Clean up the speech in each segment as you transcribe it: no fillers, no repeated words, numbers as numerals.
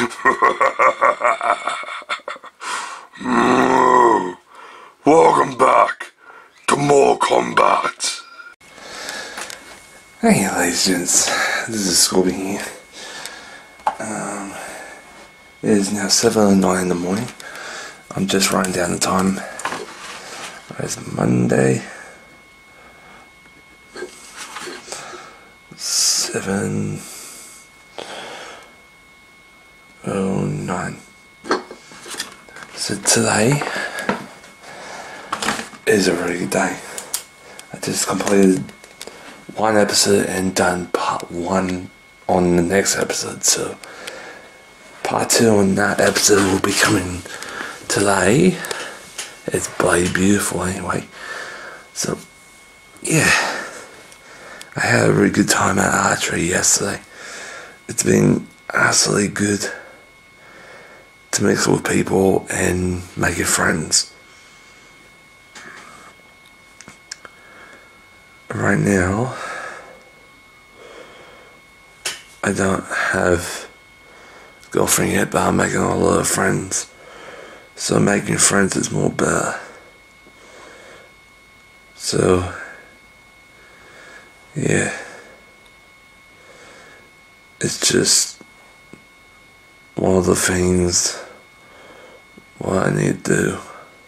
Welcome back to more combat. Hey ladies and gents, this is Scorpion here. It is now 7:09 in the morning. I'm just writing down the time. It's Monday. 7:09. So today is a really good day. I just completed one episode and done part 1 on the next episode, so part 2 on that episode will be coming today. It's bloody beautiful anyway. So yeah, I had a really good time at archery yesterday. It's been absolutely good to mix with people and making friends. Right now, I don't have a girlfriend yet, but I'm making a lot of friends. So making friends is more better. So, yeah. It's just one of the things what I need to do.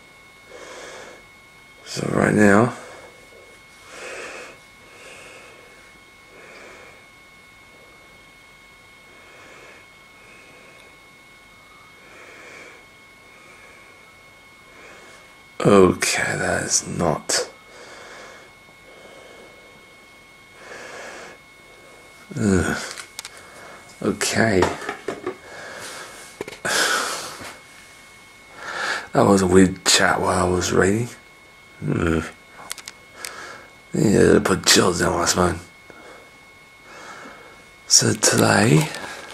So right now, okay, that is not. Okay. That was a weird chat while I was reading. Yeah, to put chills down my spine. So today,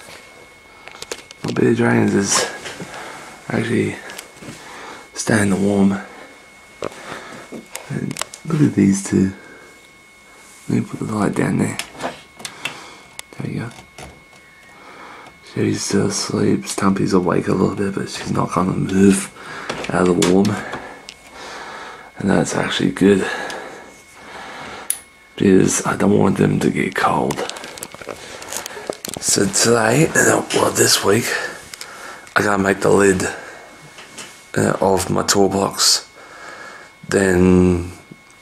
my bearded dragons is actually staying warm. And look at these two. Let me put the light down there. There you go. She's still asleep. Stumpy's awake a little bit, but she's not gonna move out of the warm. And that's actually good, because I don't want them to get cold. So today, well this week, I gotta make the lid of my toolbox. Then,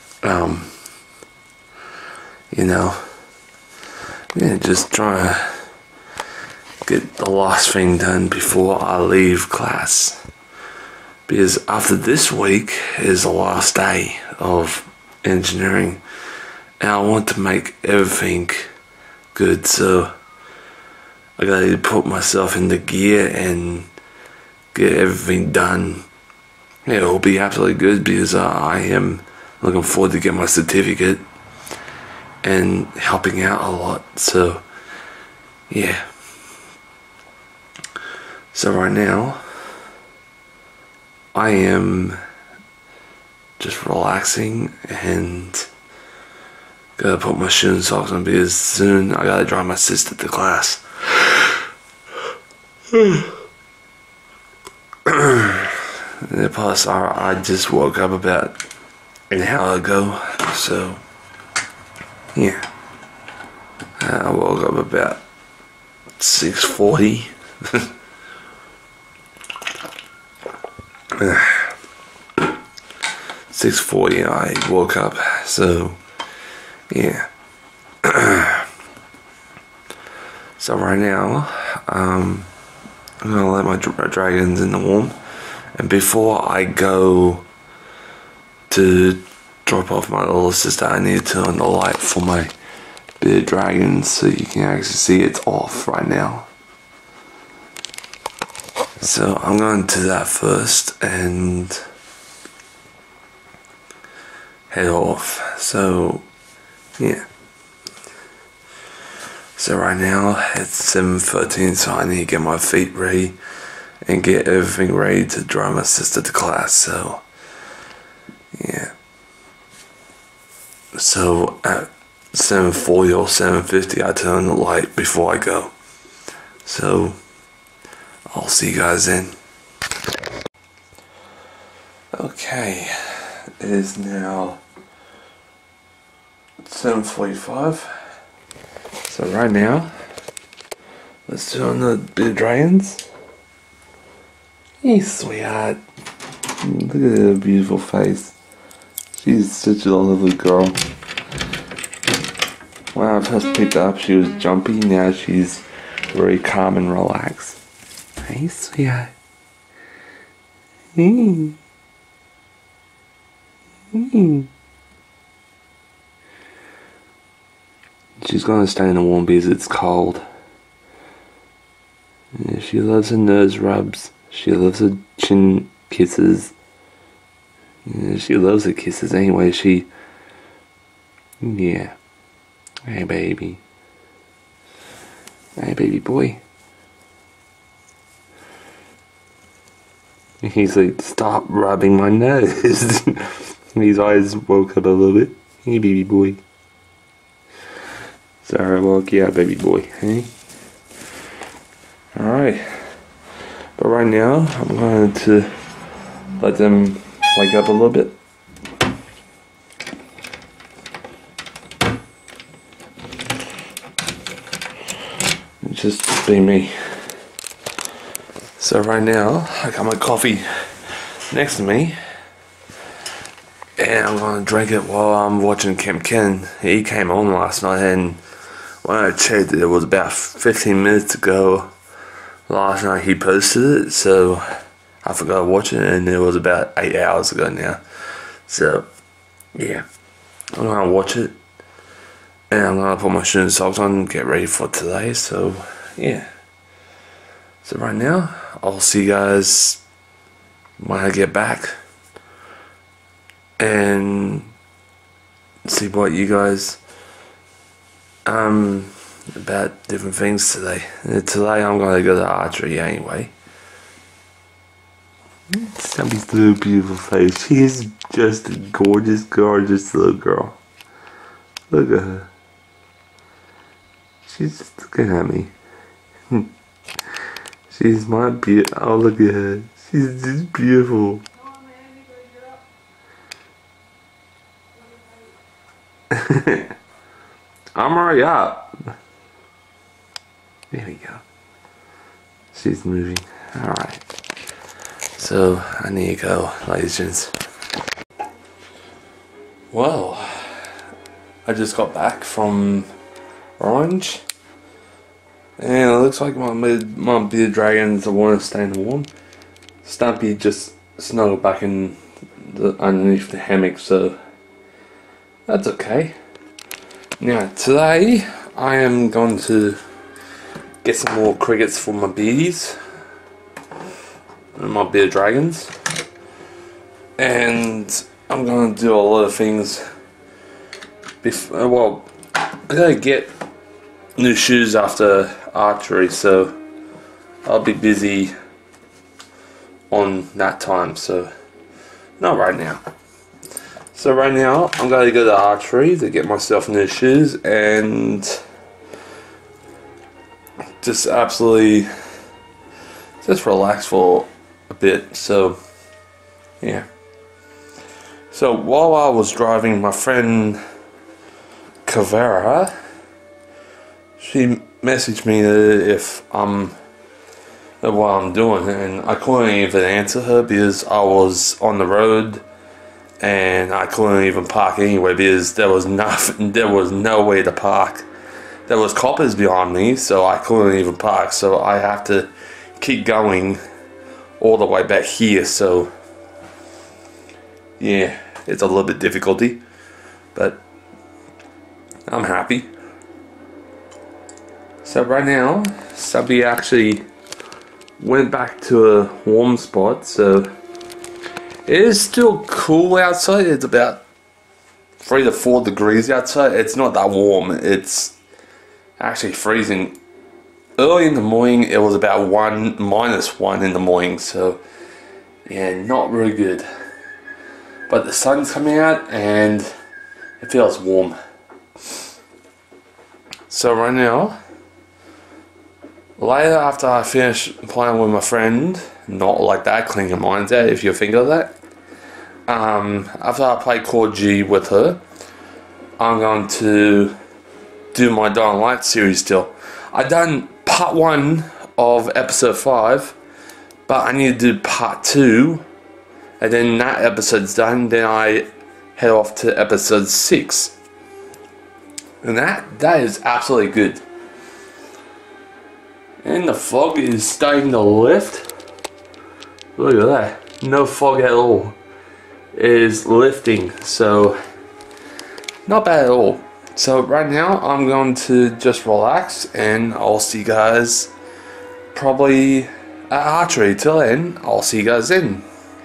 just trying to get the last thing done before I leave class. Because after this week is the last day of engineering, and I want to make everything good, so I gotta put myself in the gear and get everything done. Yeah, it'll be absolutely good, because I am looking forward to get my certificate and helping out a lot. So yeah. So right now, I am just relaxing and gotta put my shoes and socks on, because soon I gotta drive my sister to class. And plus, I just woke up about an hour ago, so yeah. I woke up about 6:40. 6:40 I woke up, so yeah. So right now, I'm gonna let my dragons in the warm, and before I go to drop off my little sister, I need to turn the light for my bearded dragons so you can actually see it's off right now. So I'm going to do that first and head off. So yeah. So right now it's 7:13, so I need to get my feet ready and get everything ready to drive my sister to class. So yeah. So at 7:40 or 7:50 I turn the light before I go. So I'll see you guys then. Okay, it is now 7:45. So right now, let's do on the bit of dragons. Hey, sweetheart. Look at her beautiful face. She's such a lovely girl. When I first picked her up, she was jumpy. Now she's very calm and relaxed. Hey, sweetheart. Hey. Hey. She's gonna stay in the warm because it's cold. Yeah, she loves her nose rubs. She loves her chin kisses. Yeah, she loves her kisses anyway. Yeah. Hey, baby. Hey, baby boy. He's like, stop rubbing my nose. His eyes woke up a little bit. Hey, baby boy. Sorry, I woke you up, baby boy. Hey? Alright. But right now, I'm going to let them wake up a little bit. Just be me. So right now, I got my coffee next to me. And I'm going to drink it while I'm watching Camp Ken. He came on last night, and when I checked, it was about 15 minutes ago. Last night he posted it, so I forgot to watch it, and it was about 8 hours ago now. So, yeah. I'm going to watch it. And I'm going to put my shoes and socks on and get ready for today, so, yeah. So right now, I'll see you guys when I get back. And see what you guys about different things today. Today I'm gonna go to archery anyway. Sammy's little beautiful face. She is just a gorgeous, gorgeous little girl. Look at her. She's just looking at me. She's my beauty. Oh, look at her. She's just beautiful. I'm already up. There we go. She's moving. Alright. So, I need to go, ladies and gents. Well, I just got back from Orange. And it looks like my bearded dragons want to stay in the warm. Stumpy just snuggled back in underneath the hammock, so that's okay. Now today I am going to get some more crickets for my beardies and my bearded dragons, and I'm going to do a lot of things. Well, I gotta get new shoes after archery, so I'll be busy on that time, so not right now. So right now I'm going to go to archery to get myself new shoes and just absolutely just relax for a bit. So yeah. So while I was driving, my friend Kavera, she messaged me if what I'm doing, and I couldn't even answer her because I was on the road and I couldn't even park anyway because there was no way to park. There was coppers behind me, so I couldn't even park, so I have to keep going all the way back here. So yeah, it's a little bit difficulty, but I'm happy. So right now, Subby actually went back to a warm spot, so it is still cool outside. It's about 3 to 4 degrees outside. It's not that warm. It's actually freezing. Early in the morning, it was about -1 in the morning, so yeah, not really good. But the sun's coming out and it feels warm. So right now, Later, after I finish playing with my friend, not like that, clean your minds out if you think of that. After I play Core G with her, I'm going to do my Dying Light series still. I done part 1 of episode 5, but I need to do part 2, and then that episode's done, then I head off to episode 6. And that is absolutely good. And the fog is starting to lift. Look at that. No fog at all. It is lifting, so not bad at all. So right now I'm going to just relax, and I'll see you guys probably at archery. Till then, I'll see you guys then.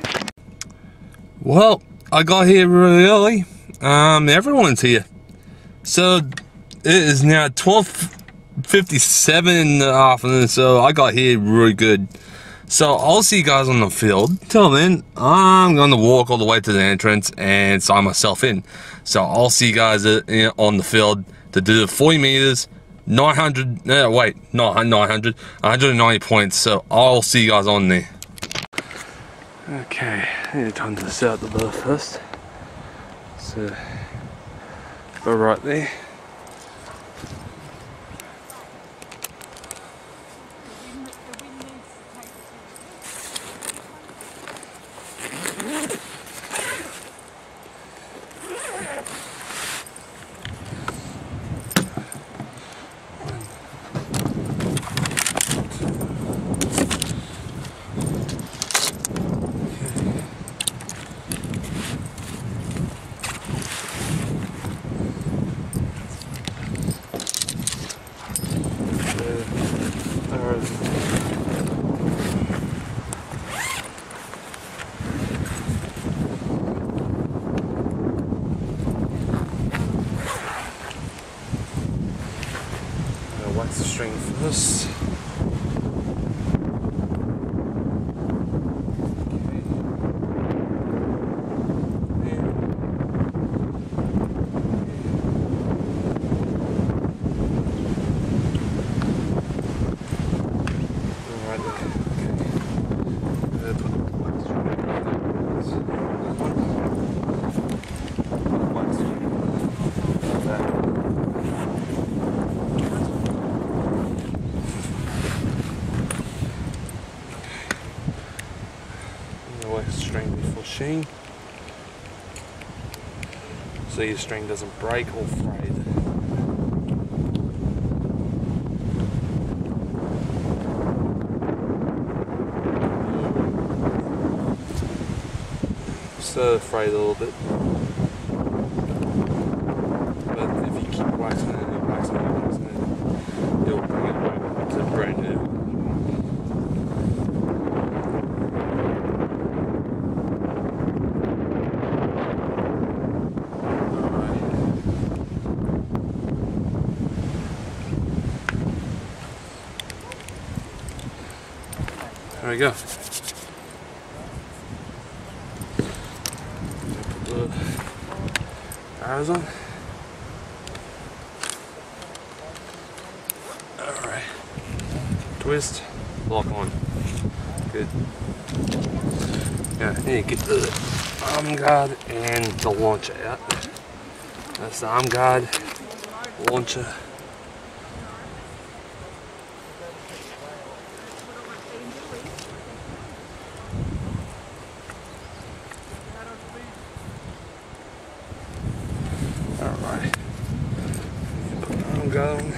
Well, I got here really early. Everyone's here. So it is now 12:57 in the afternoon, so I got here really good. So I'll see you guys on the field. Till then, I'm going to walk all the way to the entrance and sign myself in. So I'll see you guys on the field to do the 40 meters, 900, wait, not 900, 190 points. So I'll see you guys on there. Okay, I need to time to set out the bow first. So, go right there. Wax the string first. String before sheen, so your string doesn't break or frayed. So frayed a little bit, but if you keep waxing it and waxing it and waxing it, you'll bring it back to brand new. There we go. Put the arrows on. Alright. Twist, lock on. Good. Yeah, need to get the arm guard and the launcher out. That's the arm guard, launcher. Alright, put the arm guard on.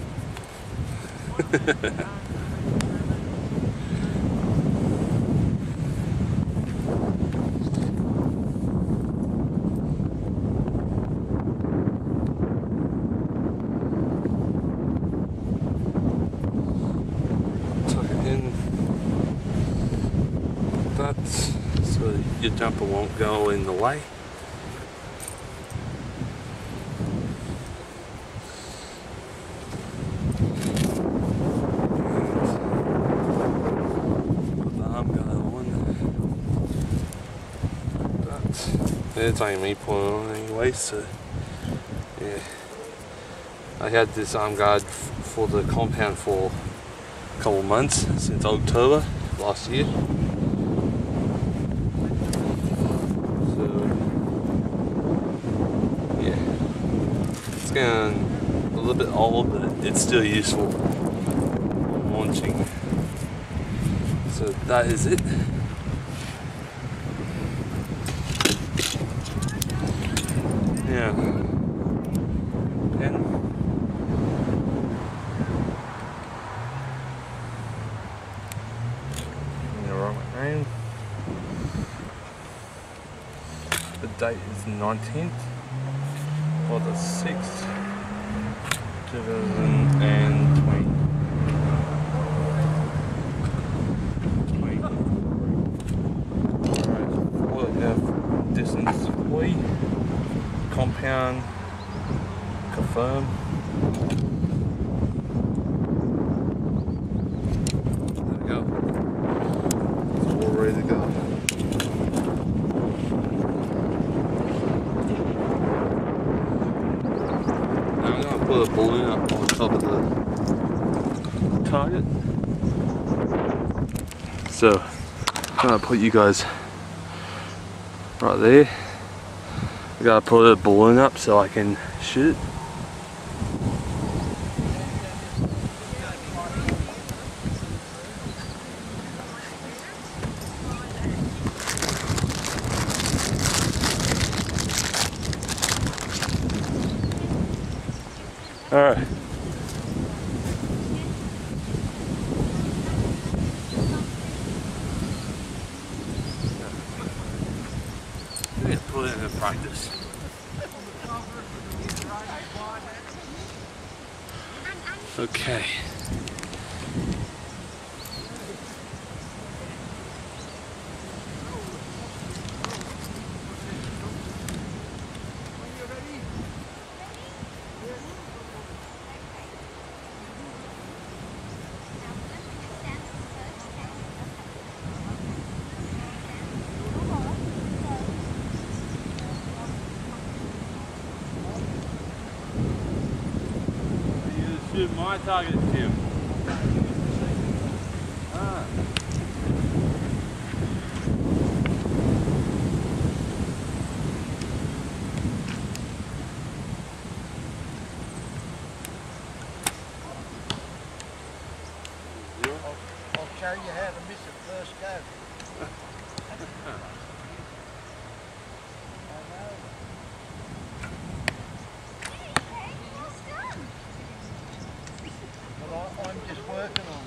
Tuck it in like that, so your jumper won't go in the way. It's only me pulling on anyway, so yeah. I had this arm guard for the compound for couple months, since October last year. So yeah, it's getting a little bit old, but it's still useful on launching. So that is it. Yeah. Pen. I'm gonna write my name. The date is 19th or the 6th, 2020. Alright, we'll have distance we compound confirm. There we go. It's all ready to go. Now I'm going to put a balloon up on top of the target. So I'm going to put you guys right there. I gotta put a balloon up so I can shoot it. Alright. Yeah, put it in practice. Okay. Shoot my target, Tim. Ah. I'll show you how to miss it first go. I'm just working on it.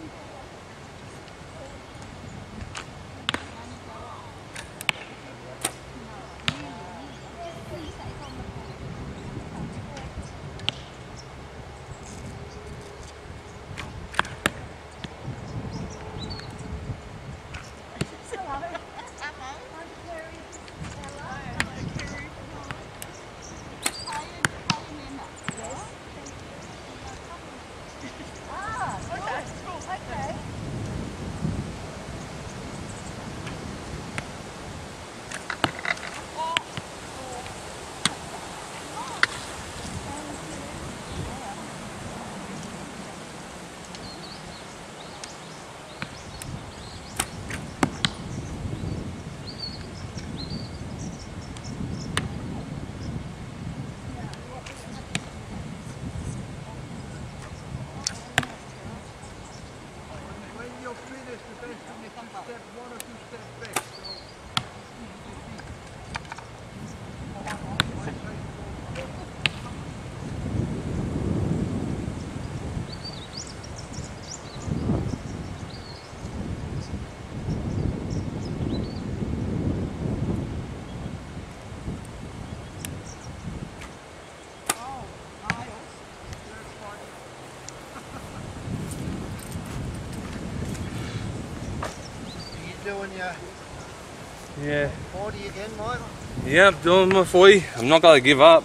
Step one or two steps back. Doing your Yeah. 40 again, Mike? Yeah, I'm doing my 40. I'm not gonna give up.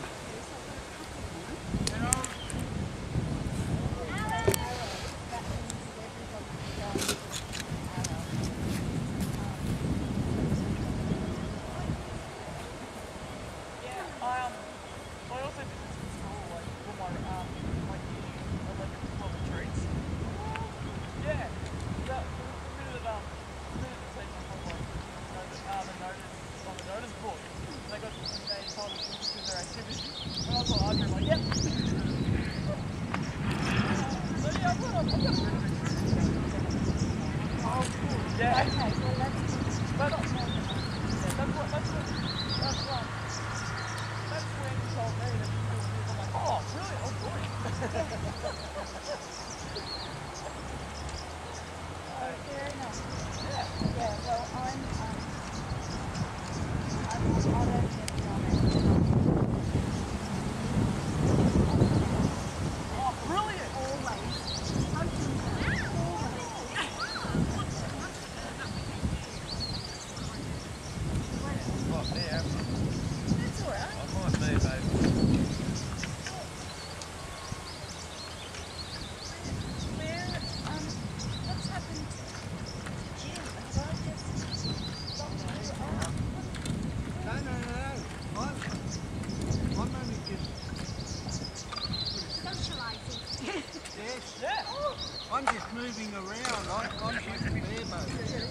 I'm just moving around. I'm shooting bare bow.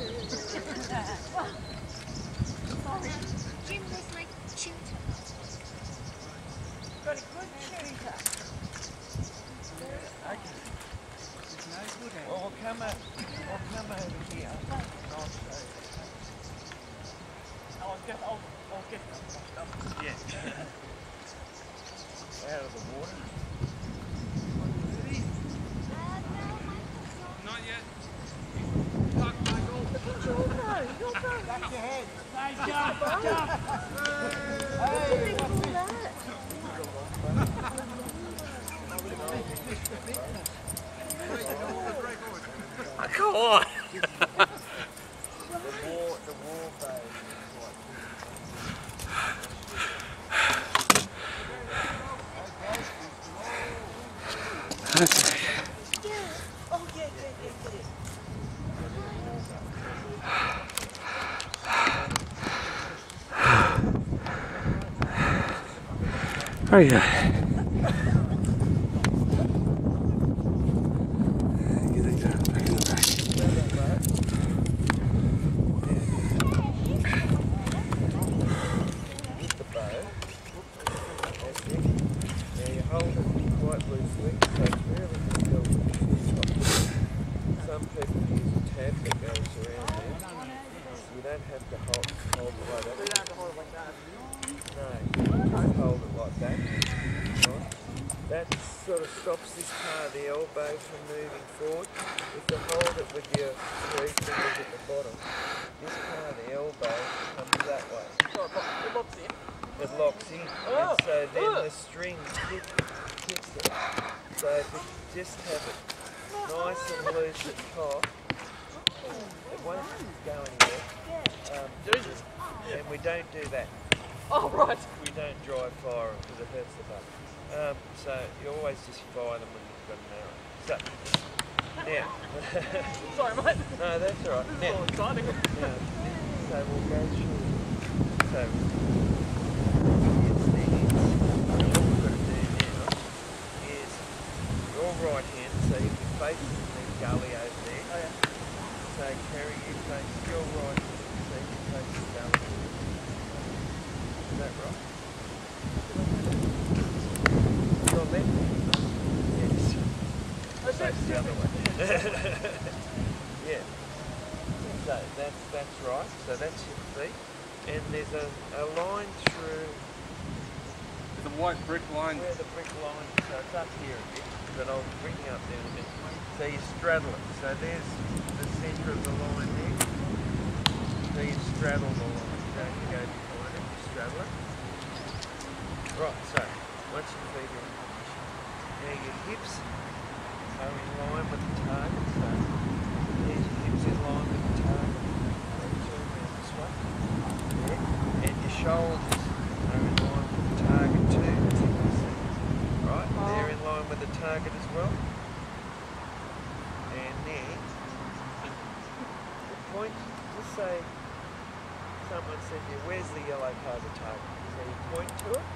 Jim was my tutor. Got a good tutor. Okay. It's no good at it. Well, we'll come over here. And I'll show you. I'll get stuff. Yeah. Out of the water. Not yet. Back your head. Hey, jump! Come on. The war bow is Okay. Oh, yeah. Oh yeah. Get it down back in the back. Hit the bow. That's it. Now you hold it quite loosely, so it's really difficult to stop. Some people use a tab that goes around there. You don't have to hold it like that. You don't have to hold it like that. No, just hold it like that. Right? That sort of stops this part of the elbow from moving forward. If you hold it with your three fingers at the bottom, this part of the elbow comes that way. It locks in. It locks in, and so then the string hits it. So if you just have it nice and loose at top, it won't go anywhere. And we don't do that. Oh, right. We don't dry fire them because it hurts the butt. So you always just fire them when you've got an arrow. So, now. Sorry, mate. No, that's all right. This is all exciting. Now, so we'll go through. So, what we've got to do now is your right hand, so you can face the gully over there. Oh, yeah. So carry you face your right hand, so you face the gully. Is that right? Your left hand? Yes. Face the other way. Yeah. So that's right. So that's your feet. And there's a line through The white brick line. where the brick line, so it's up here a bit, but I'll bring you up there in a bit. So you straddle it. So there's the centre of the line there. So you straddle the line. You don't go behind it, you straddle it. Right, so once your feet are in position, now your hips are in line with the target. So there's your hips in line with the target. Turn around this way. There. And your shoulders are in line with the target too. Right, they're in line with the target as well. And then the point, just say someone said to you, where's the yellow part of the target? So you point to it.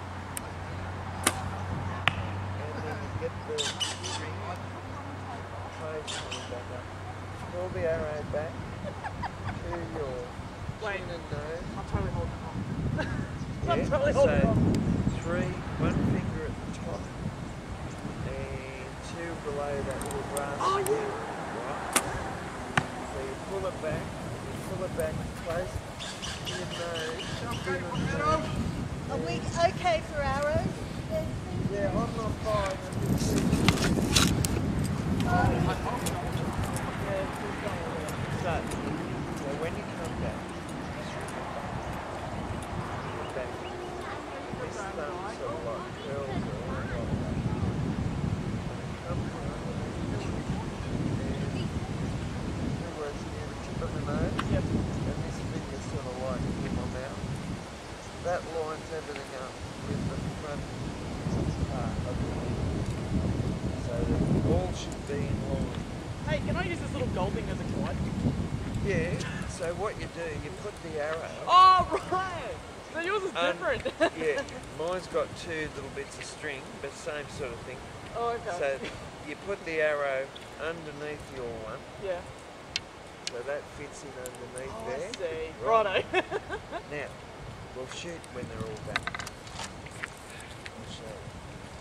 And then you get the string, close it back up. Pull the arrow back to your chin and nose. I'm totally holding on. Yeah, I'm totally holding on. so one finger at the top and two below that little brass ring, right? So you pull it back close to your nose, chin and nose. Are we okay for arrows? Yeah, I'm not firing, I'm just shooting. So when you come back, this thumb sort of like curls around like that. Come down and where it's near the tip of the nose. Yep. And this finger sort of like in my mouth. That lines everything up with the front part of the head. So that all should be in line. Hey, can I use this little gold thing as a guide? Yeah, so what you do, you put the arrow Oh, right. So yours is different. Yeah, mine's got 2 little bits of string, but same sort of thing. Oh, okay. So you put the arrow underneath your one, Yeah. so that fits in underneath Oh, there. I see. Right. Righto. Now, we'll shoot when they're all back. I'll show you.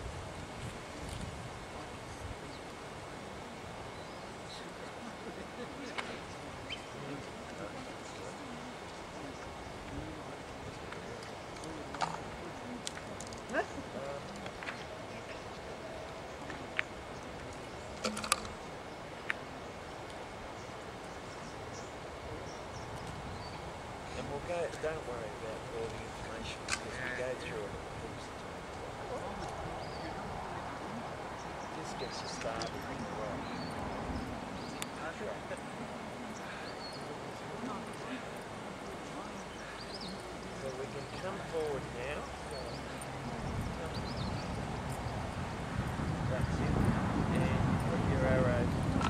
And we'll go, don't worry about all the information because we go through it at the Just gets you started in the right track. So we can come forward now. That's it. And put your arrow.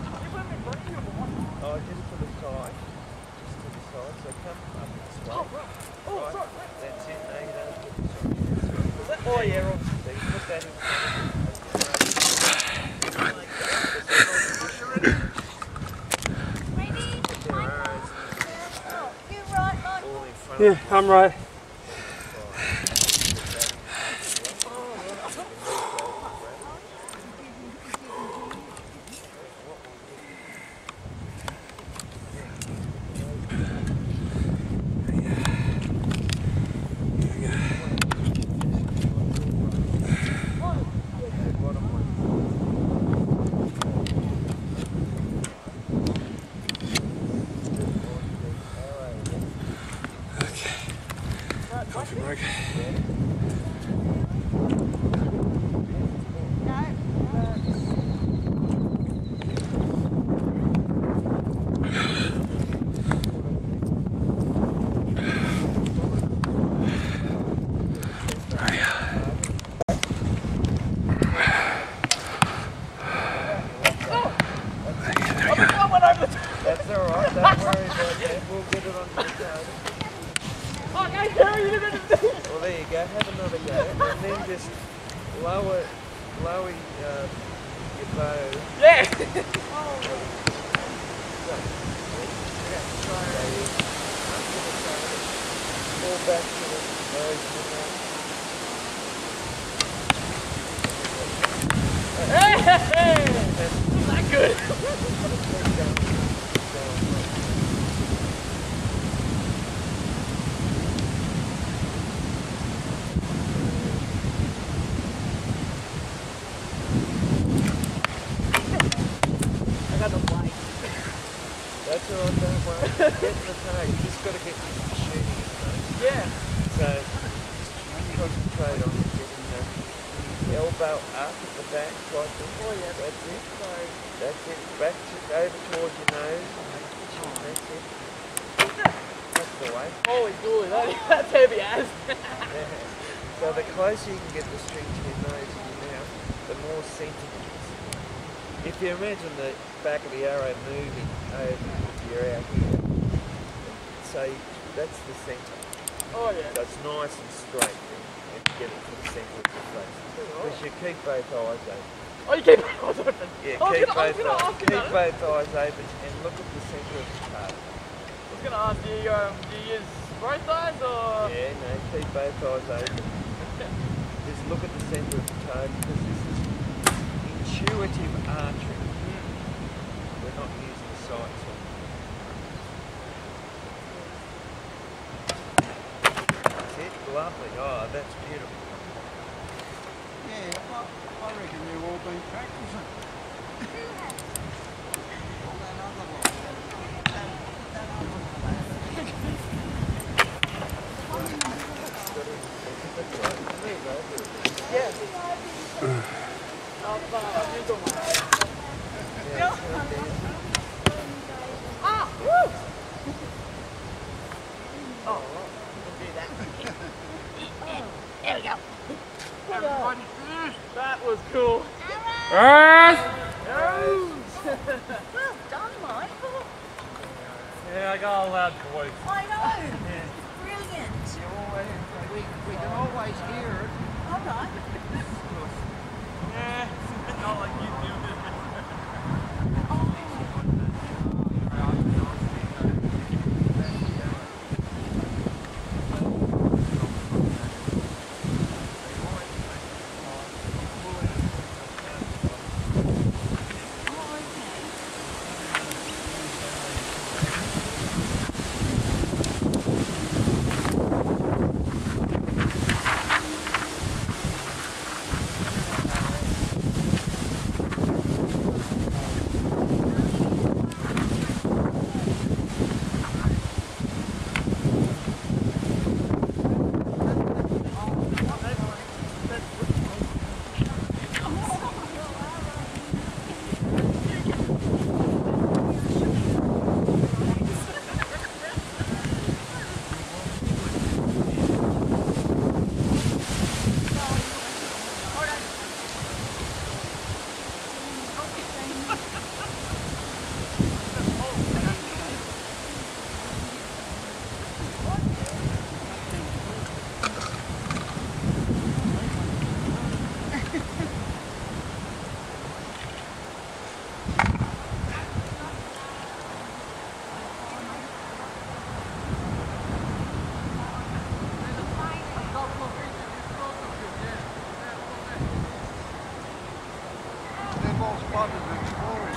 Oh, just to the side. Just to the side. So come up this way. Oh, right. Oh, Right. sorry. That's it. No, you don't put the side. Oh, yeah, right. So you put that in front of Ready? your arrows Oh, you right, Mike? all in front Yeah, of you. I'm right. Coffee break. That's alright, don't worry about that. We'll get it on your card. Fuck, I carry you to the thing. Well, there you go. Have another go. And then just lower your bow. Yeah. Fall back to the nose of the mouth. Hey! Isn't that good? I got the blank. That's alright, don't worry. Get in the tag. You just got to get used to shooting it, mate. Yeah. So, just concentrate on getting the elbow up at the back, like this. Oh, yeah. That's it. So, That's it. Back to, over towards your nose. That's it. That's the way. holy dooly, that's heavy as. Yeah. So the closer you can get the string to your nose and your mouth, the more centered it is. If you imagine the back of the arrow moving over your out here, so that's the centre. Oh, yeah. So it's nice and straight and you get it to the centre of your face. Because you keep both eyes open. Oh, you keep your eyes open. Yeah, I was keep gonna both ask you that. eyes open and look at the centre of the card. I was gonna ask you, do you use both eyes or? Yeah, no, keep both eyes open. Just look at the centre of the toe because this is intuitive archery. We're not using sights on That's it, lovely. Oh, that's beautiful. Yeah, I reckon they've all been practicing. All that other lot. That other There you go. Yeah. I've used all mine. Yeah, it's right there. Ah! Woo! Oh, we'll do that. There we go. Everybody finished. That was cool. Well done, Mike. Yeah, I got a loud voice. I know. Brilliant. You're always We can always hear it. All right. Yeah, not like you do. They've all spotted and exploring.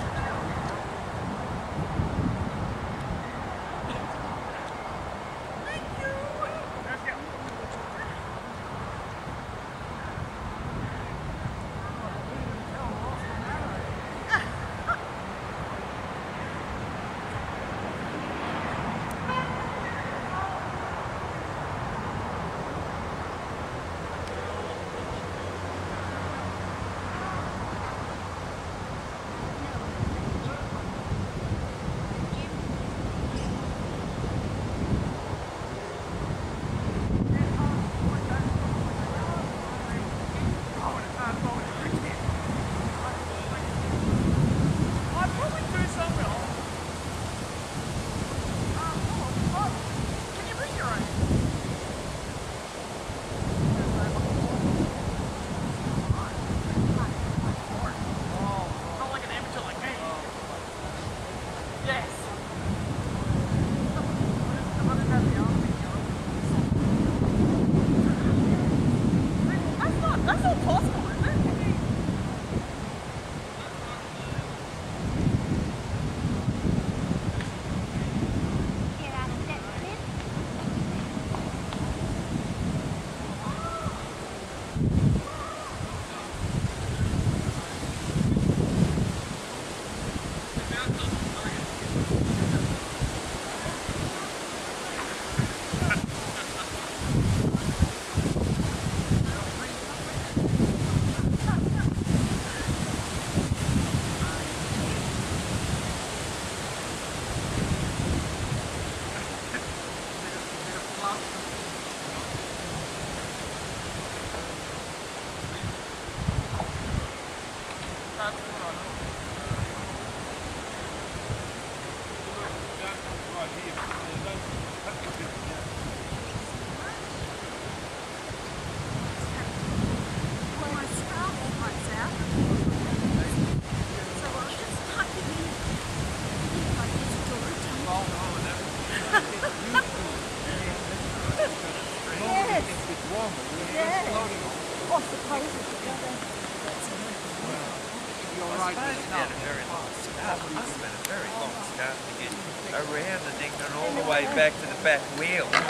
Around and then going all the way back to the back wheel. We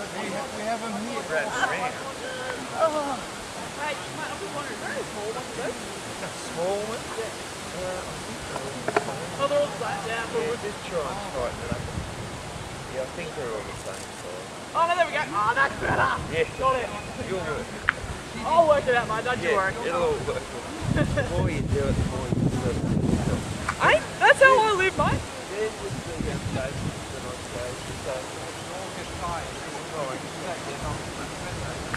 have them here. Right around. Hey, mate, I'm just wondering, very small ones are those? Small one? Oh, they're all flat, yeah. Yeah, just try and tighten it up. Yeah, I think they're all the same size. Oh, no, there we go. Oh, that's better. Yeah. Got it. You'll work. I'll work it out, mate. Don't you worry. It'll all work. The more you do it, the more you do it. Hey, that's how I live, mate. There's just the stations that I say. So, August time.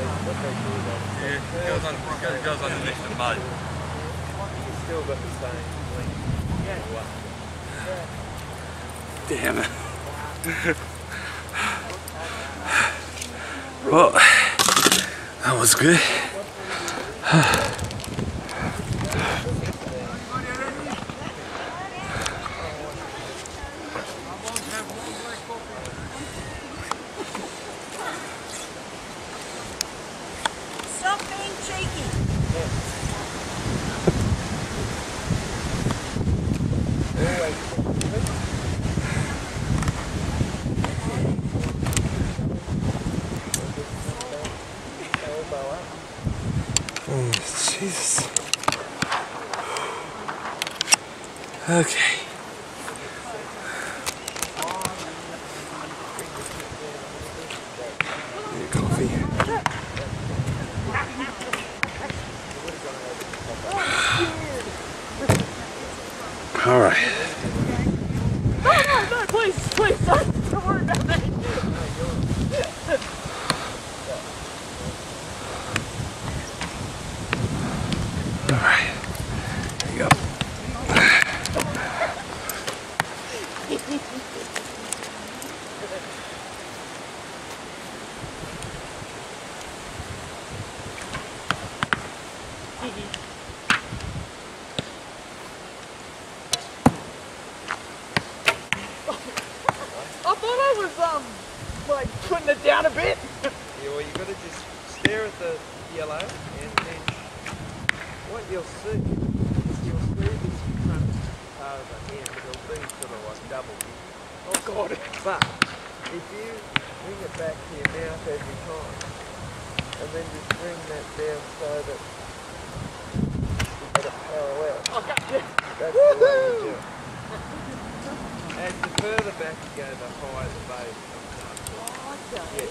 It goes underneath the mud. You still got the same length. Damn it. Well, that was good. Stop being cheeky. Oh, Jesus. Okay. Need coffee. All right. No, please, don't worry about me. All right. There you go. I thought I was like putting it down a bit. Yeah, well, you got to just stare at the yellow, and then what you'll see is you'll see this front part of the hand, but it'll be sort of like double. Oh God. But if you bring it back to your mouth every time, and then just bring that down so that you get it parallel. Okay. Yeah. That's the way you do it. And the further back you go, the higher the base comes up. Yeah.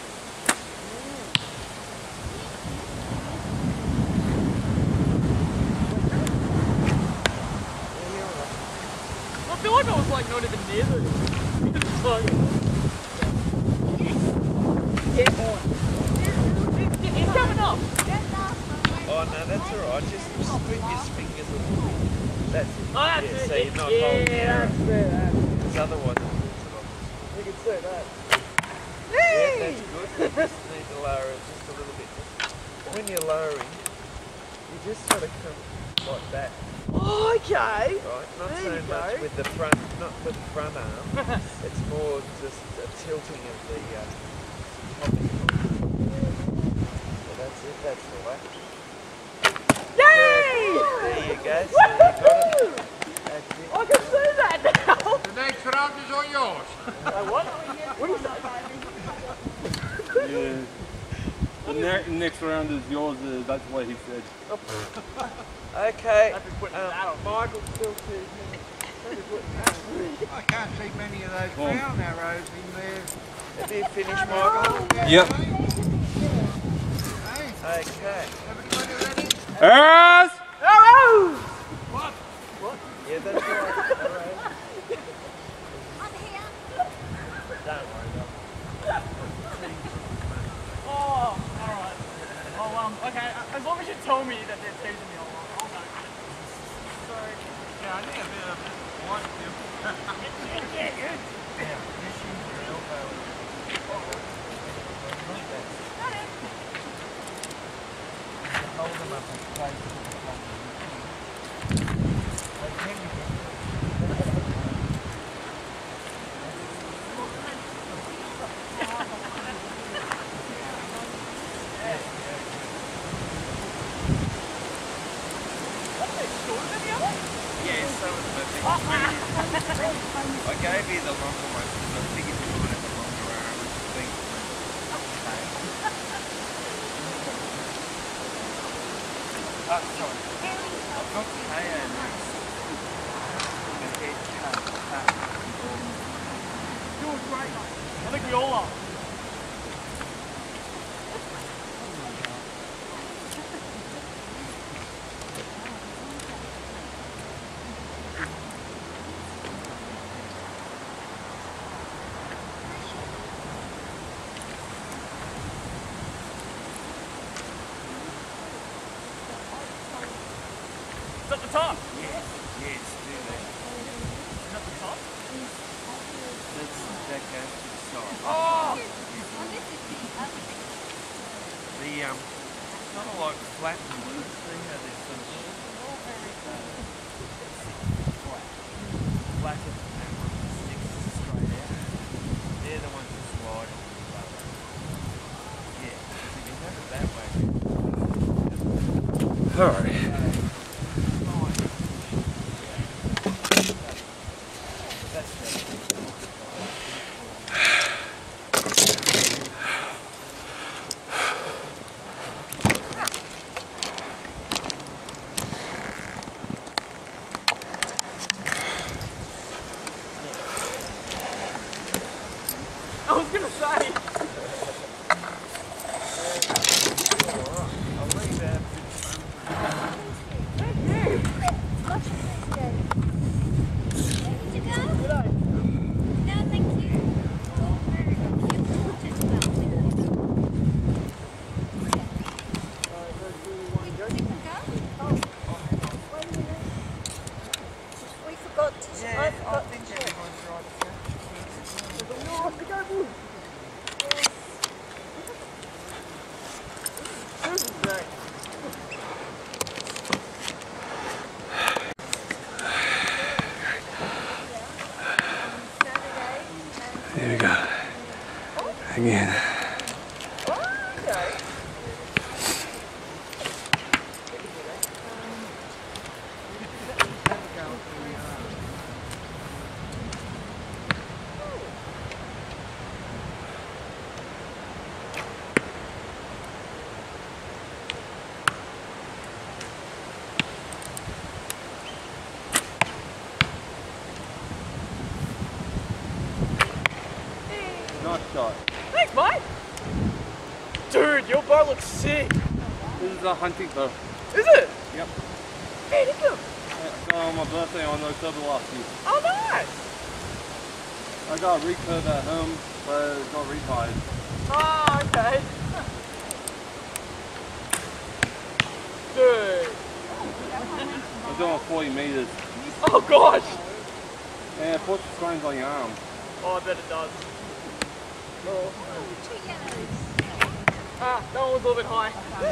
I feel like I was like not even near the. It's like. Get on. It's coming up. Oh no, that's alright. Just split your fingers a little bit. That's it. Oh, that's yeah, it. so you're not holding the arrow. That's it. Because otherwise it pulls it off. You can see that. Yeah, that's good. You just need to lower it just a little bit. When you're lowering, you just sort of come like that. Okay. Right? Not There so you much go. with the front, not with the front arm. It's more just a tilting of the top of your arm. So that's it. That's the way. Yay! There you go. So you got it. That's it. I can see that now. The next round is all yours. What? What do you say? Yeah. The next round is yours, that's what he said. Okay. I've been putting that on. Michael's still too I can't see many of those brown arrows in there. Have you finished, Michael? Yep. Hey, Okay. everybody ready? Arrows! Arrows! Yeah, that's right. I'm here. Oh, alright. Oh, okay. As long as you tell me that they're teasing me, I'll go. Sorry. Yeah, I need a bit of white tip. Yeah, good. Yeah, this is your elbow. Hold them up and place them in front of you. They tend to get Yeah, some of them are big. I gave you the longer one because I figured you might have a longer arm. It's big. Sorry. I've got KO next. The head cut. Doing great. I think we all are. It's at the top. Yes, do that. Is that the top? That goes to the side. Oh! The kind of like flattened ones. See how there's some flatter than that one that sticks straight out. They're the ones that slide on the button. Yeah, because if you have it that way. Alright. I was gonna say. I'll leave that. We forgot to. I forgot to check. This is great. Here we go. Again. Nice shot. Thanks, mate. Dude, your bow looks sick. This is a hunting bow. Is it? Yep. Hey, look at him. I got on my birthday on October last year. Oh, nice. I got a recurve at home, but it's not retired. Oh, okay. Dude. I'm doing 40 meters. Oh, gosh. And it puts strains on your arm. Oh, I bet it does. Ah, that one was a little bit high.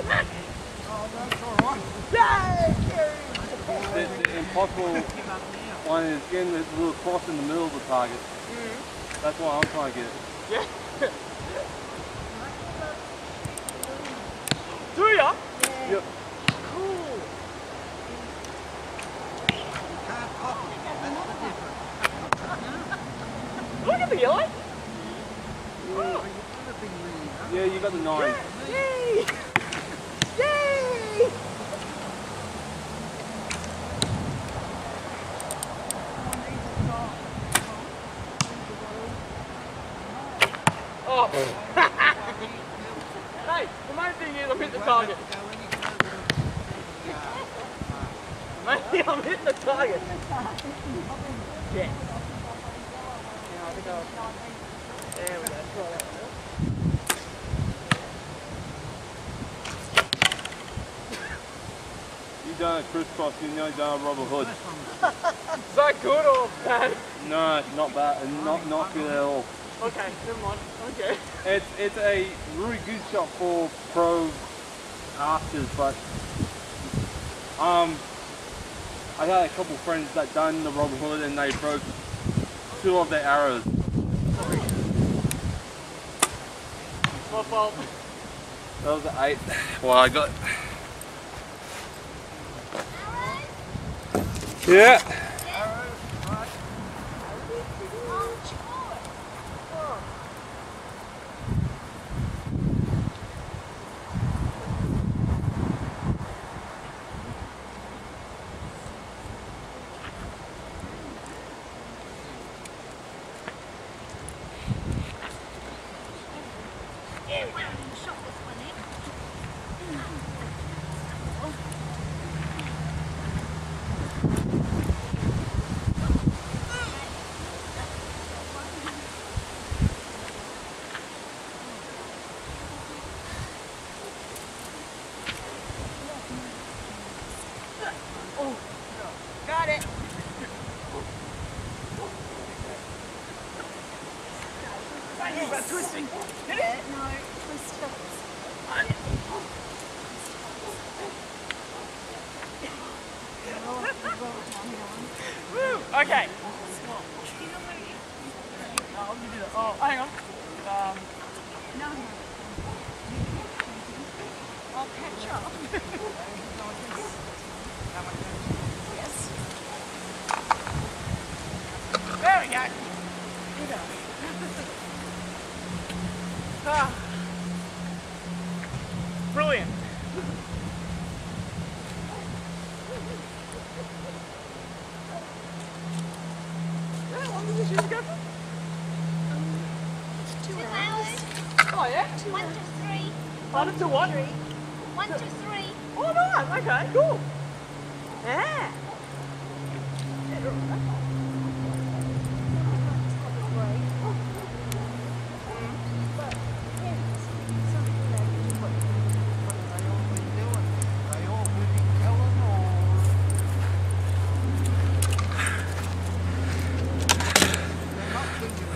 The impossible one is getting this little cross in the middle of the target. That's what I'm trying to get. Yeah. Do ya? Yep. Cool. Look at the yellow. Oh. Yeah, you got the 9. Yay! Yay! Oh. Hey, the main thing is I'm hitting the target. Maybe I'm hitting the target. Yes. Now I think I'll... There we go. Try that one. You done a crisscross, you know you done a rubber hood. Is that good or bad? No, not bad, not good at all. Okay, never mind. Okay. It's a really good shot for pro archers, but I had a couple friends that done the rubber hood and they broke 2 of their arrows. My fault. That was an 8. Well, I got. Yeah. Okay. I'll give you the. Oh, hang on. I'll catch up. Yes. There we go. Ah. Brilliant. How long does this usually go for? 2 hours. Oh yeah? 1 to 3. Pardon, to what? 1 to 3. Oh nice, okay, cool. Yeah. Yeah, you're all right. They all living Helen or they're not thinking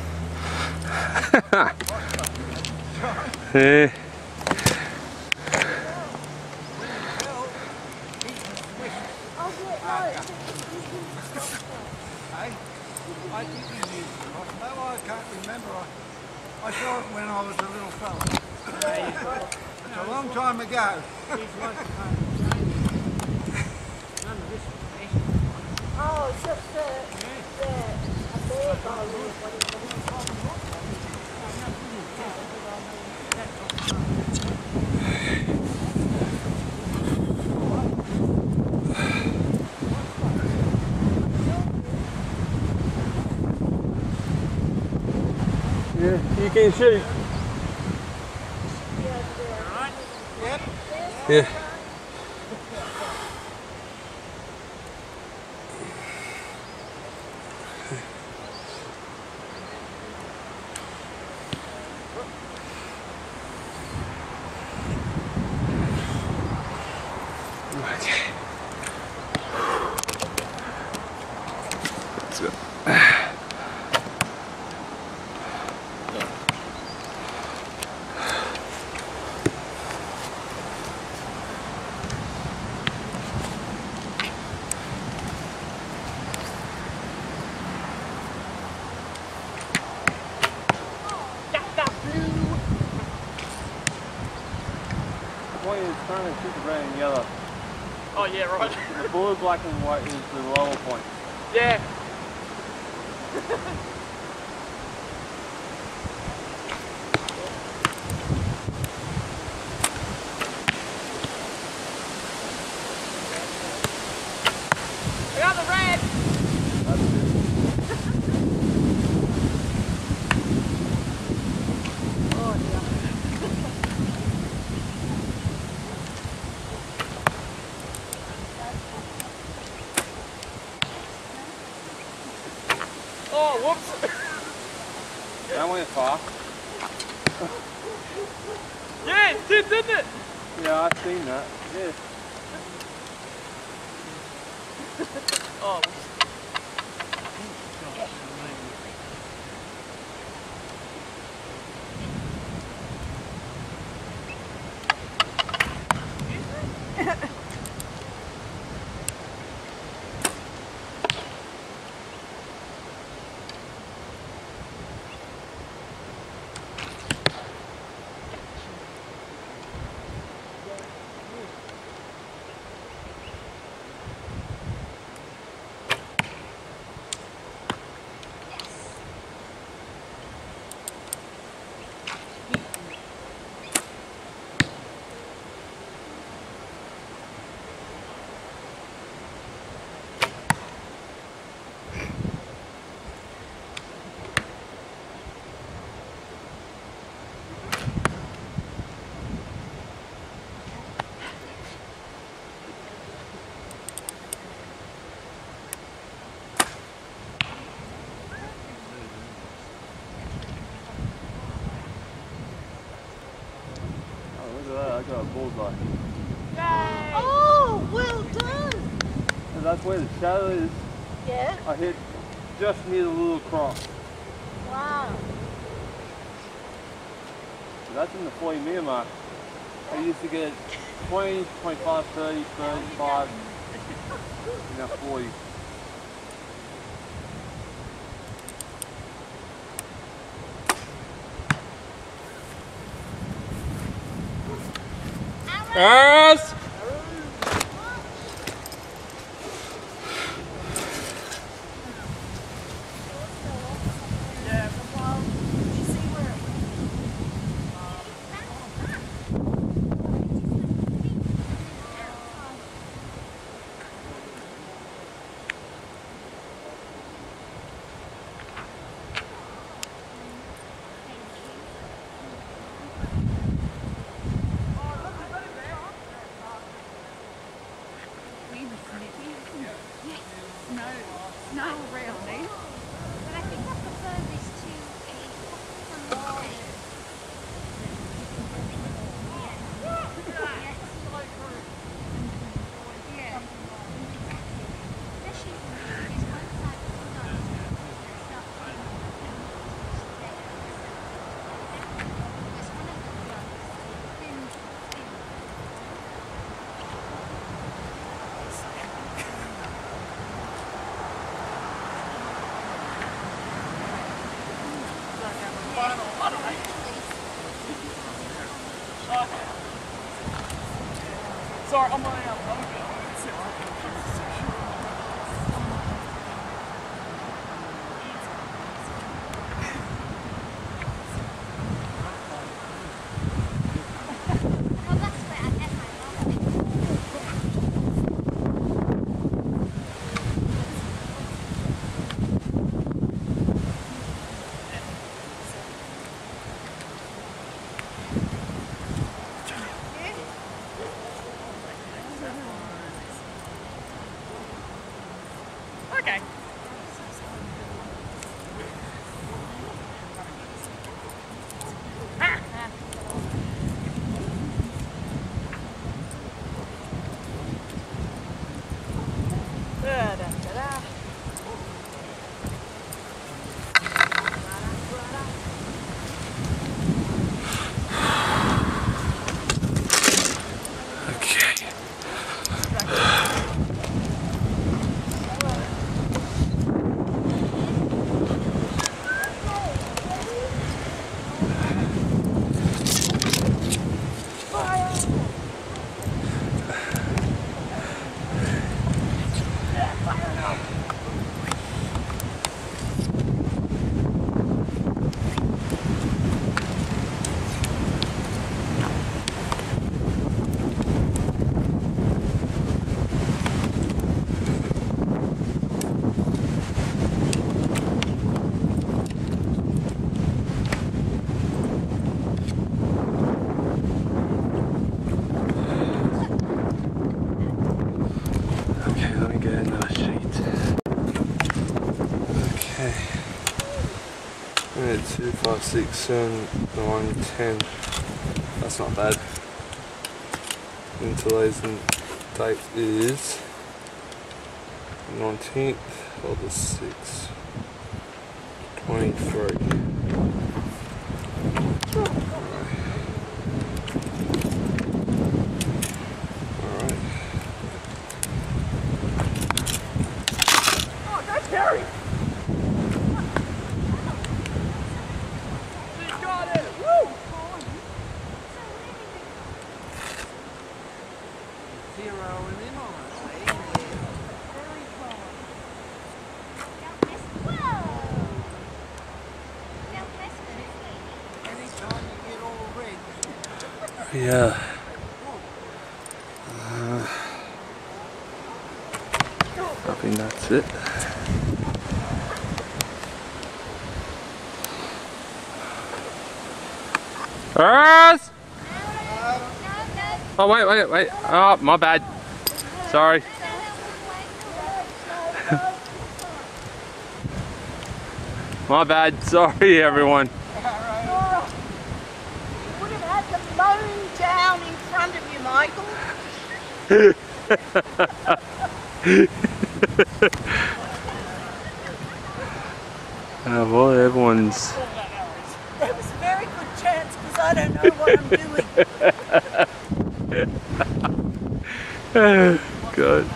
Yeah. I think he used it. No, I can't remember. I saw it when I was a little fella. It's a long time ago. Oh, it's just a bear bowl. Yeah, you can shoot. Yep. Yeah. Okay. Let's go. The point is trying to shoot the red and yellow. Oh yeah, right. The blue, black and white is the lower point. Yeah. I got the red. That's it. Oh, whoops. That went far. Yeah, it did, didn't it? Yeah, I've seen that. Yeah. Oh, Oh, look at that. I got a bullseye. Oh, well done. And that's where the shadow is. Yeah. I hit just near the little cross. Wow. That's in the 40 meter mark. I used to get 20, 25, 30, 35, now 40. Yes! No around there. But I think I prefer this to a yeah. Especially when there's one side there's one of the thin. Sorry, I'm running out. Well, that's where I had my Okay. Okay. Okay, let me get another sheet. Okay. 2, 5, 6, 7, 9, 10. That's not bad. And today's date is 19th of the 6th, 23. Terry! She's got it! Woo! Zeroing in on us, eh? Anytime you get all red. Yeah. I think that's it. Yes! Oh, wait. Oh, my bad. Sorry. My bad. Sorry, everyone. Laura, you would have had the moon down in front of you, Michael. Oh boy, everyone's... There was a very good chance because I don't know what I'm doing. Good.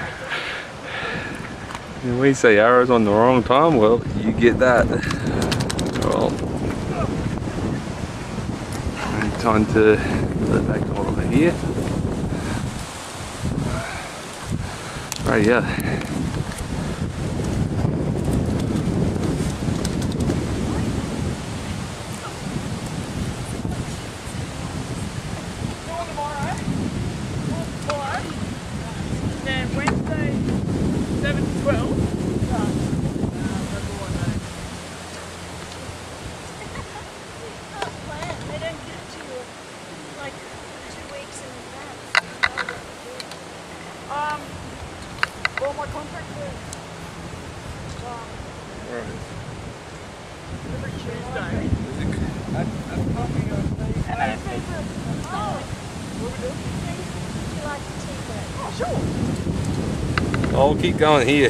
And we say arrows on the wrong time, well, you get that. Well, time to put it back over here. Right, yeah. And Wednesday, 7 to 12. They don't give it to you like 2 weeks in advance. Well, my contract was every Tuesday. And then it's been for, what we doing? Would you like to take it? Oh, sure. Oh, we'll keep going here.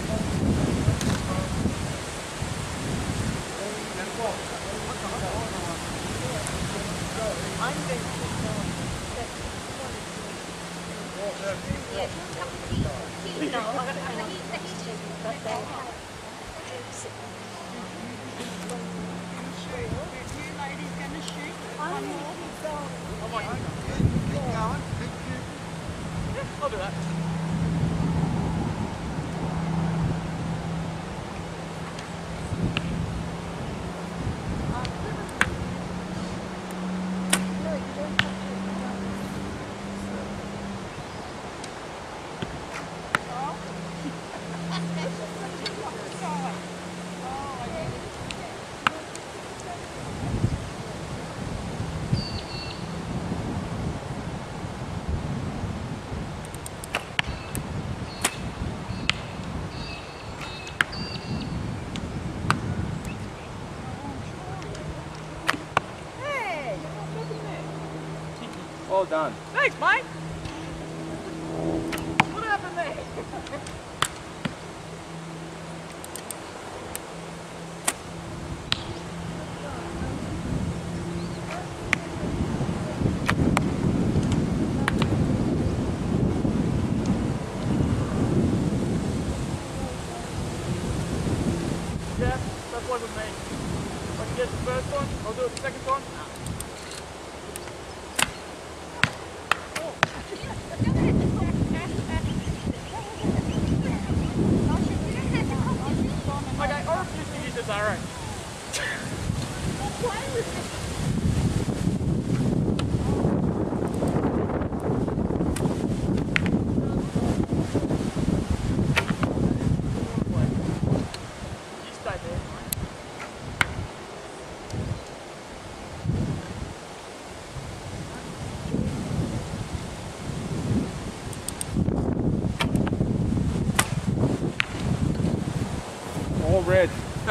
I'm going to keep going. Yeah, come tea. No, I'm going to eat next to you, but they have eggs. You ladies going to shoot? I'm going to keep going. Oh my God. Keep going, keep shooting. Yeah, I'll do that. No, you don't have to. Hey! Well done. Thanks, mate! What happened there? Yeah, that wasn't me. If I can get the first one, I'll do it the second one. Okay, I refuse to use this arrow. You stay there. All red.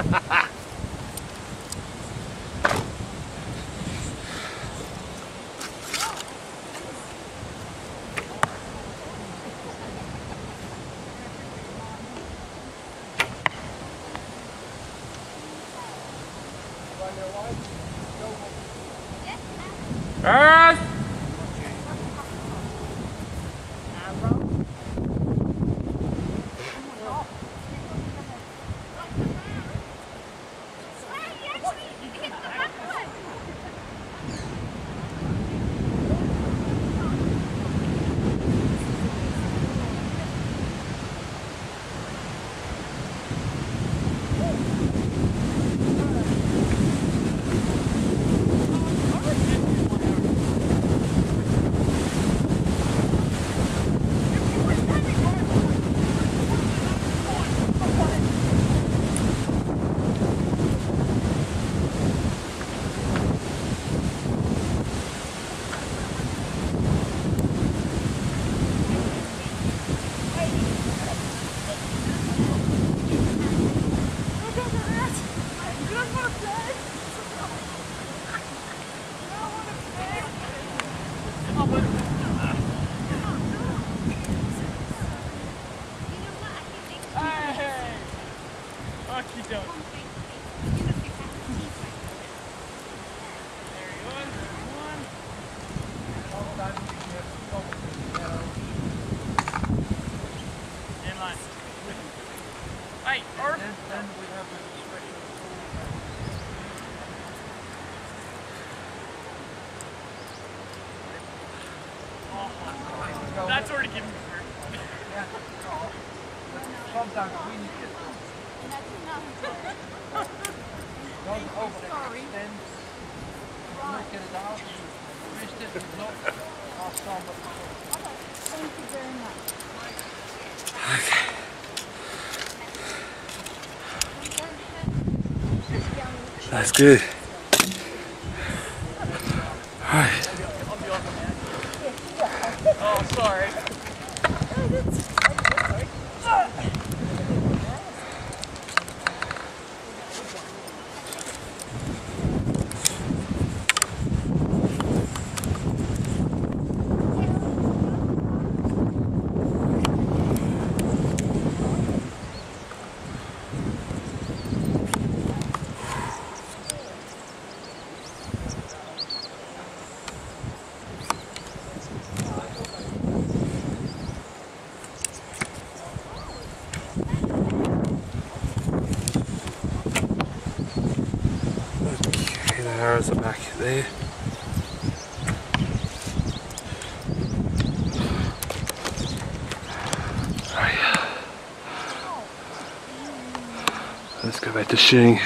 Earth! Fuck you don't. There he goes. One. Yeah, mate. Hey, Arf. That's already given me through. Tom don't win it. Don't overextend. Look at it out. Wrist it, look. Last time, but Thank you very much. That's good. Alright. Oh, sorry. Okay, the arrows are back there. Right. Let's go back to shooting.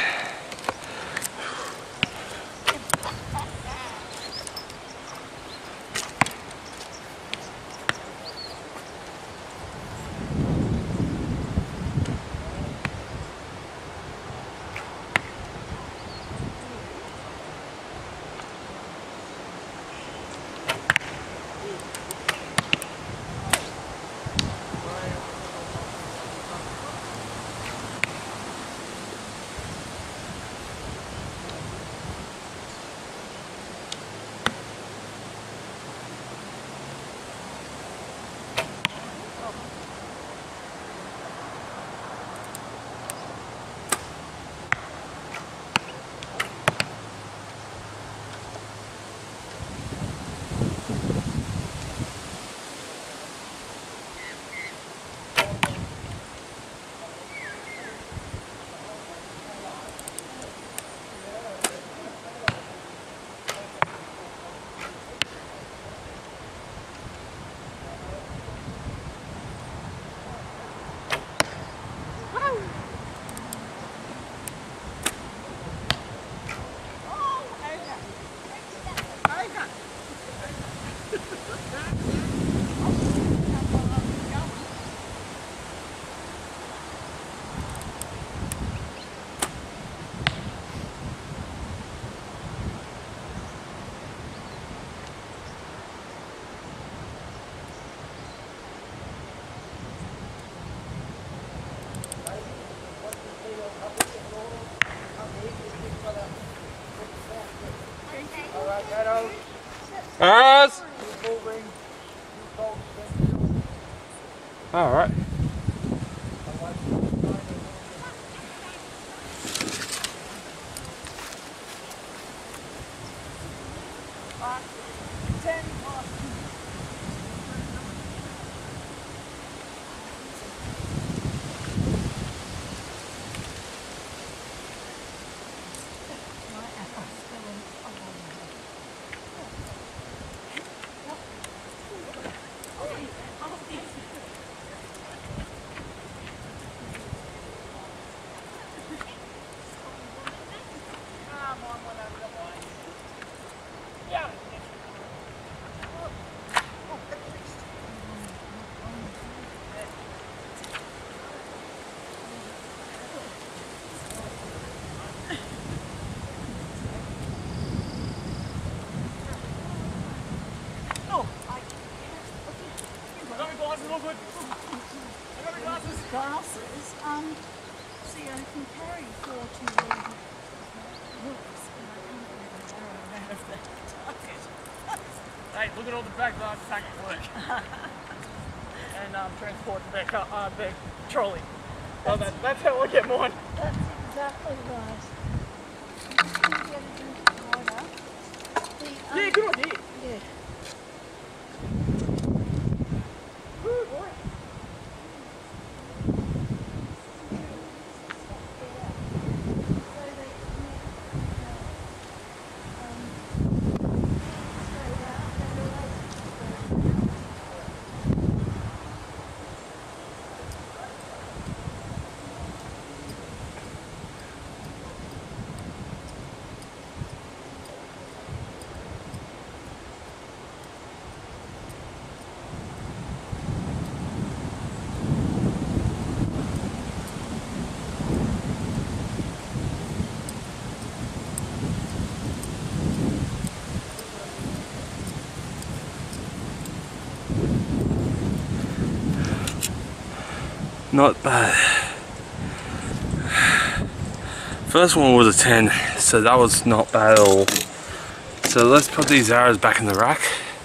Arrows! Alright. Glasses, see, I can carry 4 2 hooks, and I can't get an arrow out of that target. Hey, look at all the bags I pack at work. And transport the back trolley. So that's how I get mine. That's exactly right. You can get it into order. Yeah, good idea. Yeah. Good boy. Not bad. First one was a 10, so that was not bad at all. So let's put these arrows back in the rack.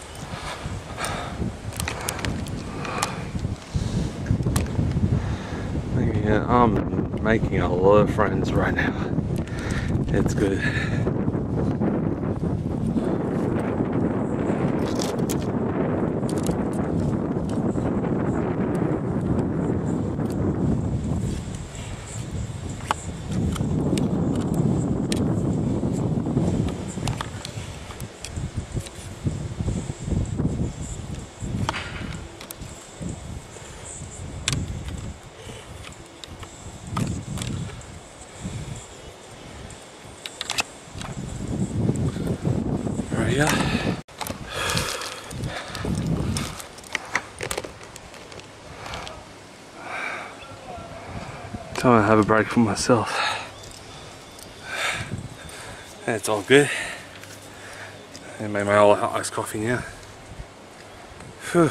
Yeah, I'm making a lot of friends right now. It's good. Yeah. Time to have a break for myself. It's all good. I made my old iced coffee now. Whew.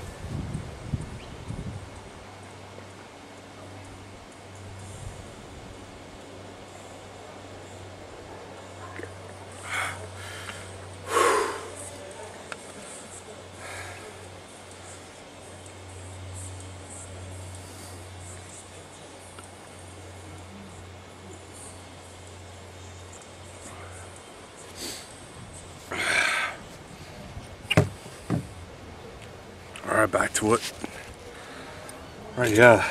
Alright, back to it. Right, yeah.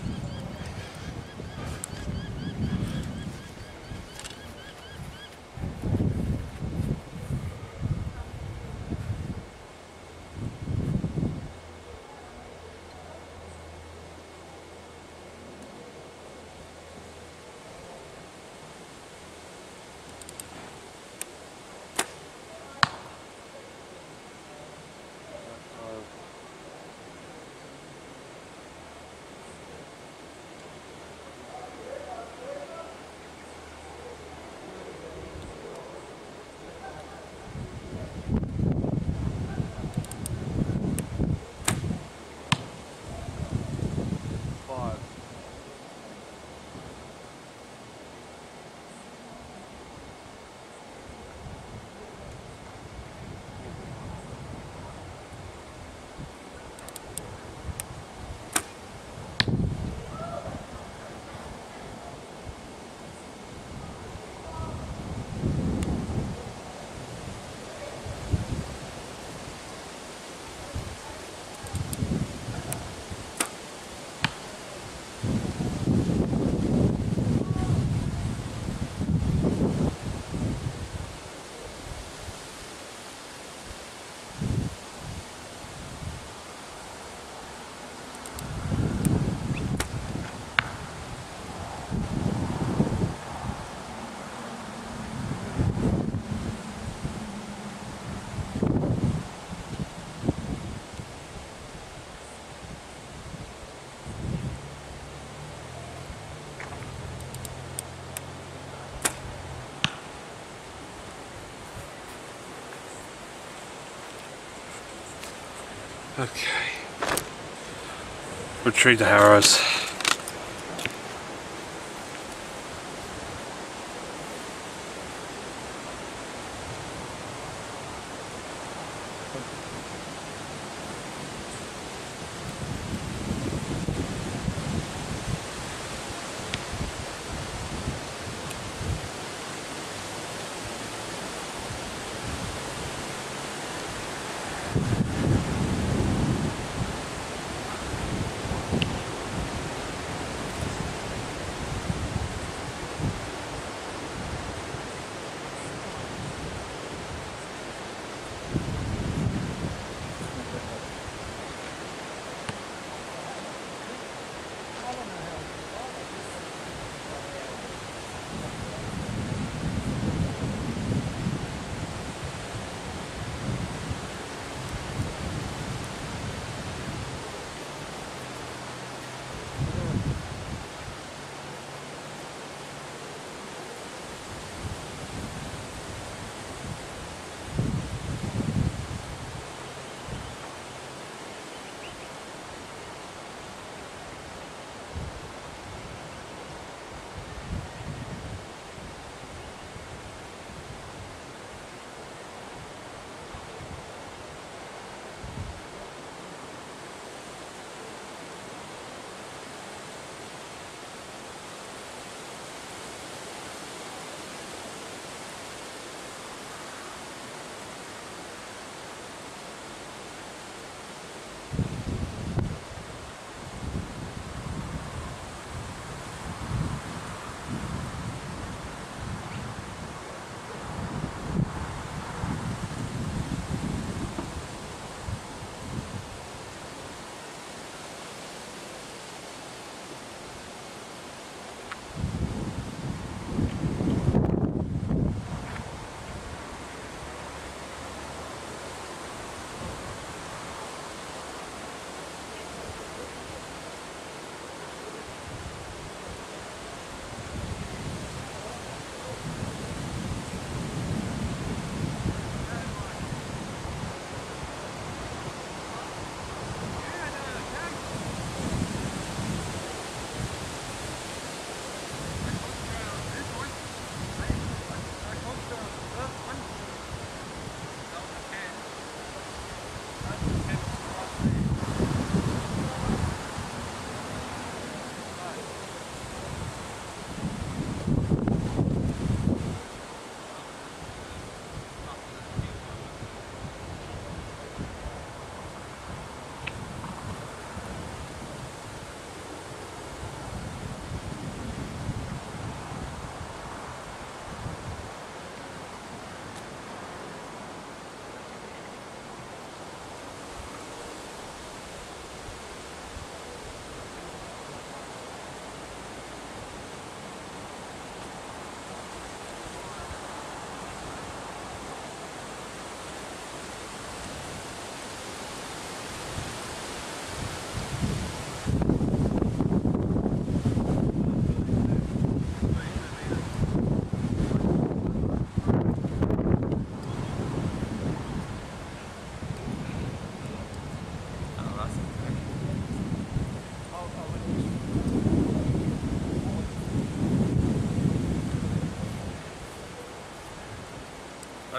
Okay. Retrieve the arrows.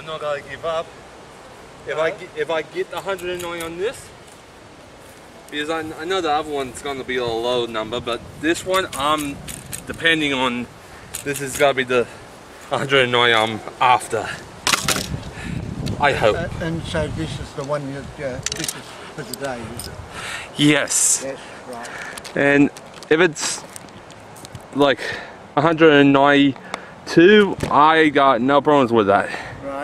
I'm not gonna give up. If I get the 109 on this, because I know the other one's gonna be a low number, but this one I'm depending on. This is gonna be the 109 I'm after. I hope. And so this is the one that this is for today, is it? Yes. Yes, right. And if it's like 192, I got no problems with that. Right.